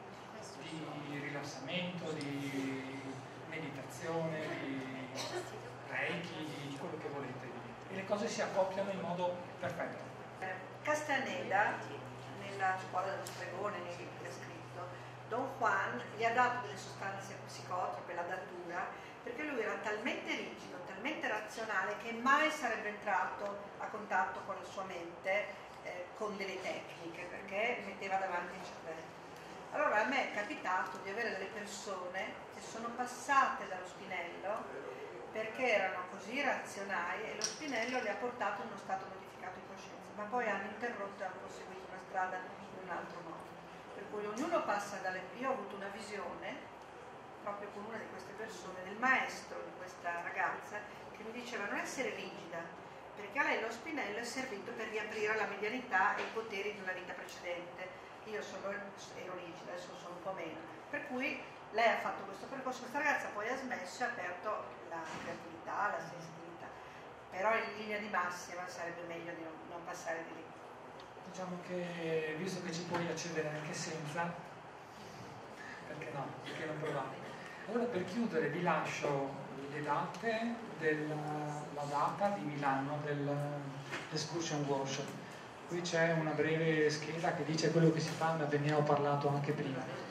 di rilassamento, di meditazione, di reiki, di quello che volete. E le cose si accoppiano in modo perfetto. Castaneda, nella scuola dello stregone, nei libri che ha scritto, Don Juan gli ha dato delle sostanze psicotrope, la datura, perché lui era talmente rigido, talmente razionale che mai sarebbe entrato a contatto con la sua mente eh, con delle tecniche, perché metteva davanti il cervello. Allora a me è capitato di avere delle persone che sono passate dallo spinello perché erano così razionali e lo spinello li ha portato in uno stato modificato di coscienza, ma poi hanno interrotto e hanno proseguito una strada in un altro modo. Per cui ognuno passa dalle... Io ho avuto una visione, proprio con una di queste persone, del maestro di questa ragazza, che mi diceva non essere rigida, perché a lei lo spinello è servito per riaprire la medianità e i poteri di una vita precedente. Io sono, ero rigida, adesso sono un po' meno. Per cui lei ha fatto questo percorso, questa ragazza poi ha smesso e ha aperto la creatività, la sensibilità. Però in linea di massima sarebbe meglio di non, non passare di lì. Diciamo che, visto che ci puoi accedere anche senza, perché no, perché non provare? Allora per chiudere vi lascio le date della la data di Milano dell'Excursion Workshop. Qui c'è una breve scheda che dice quello che si fa, ma ve ne ho parlato anche prima.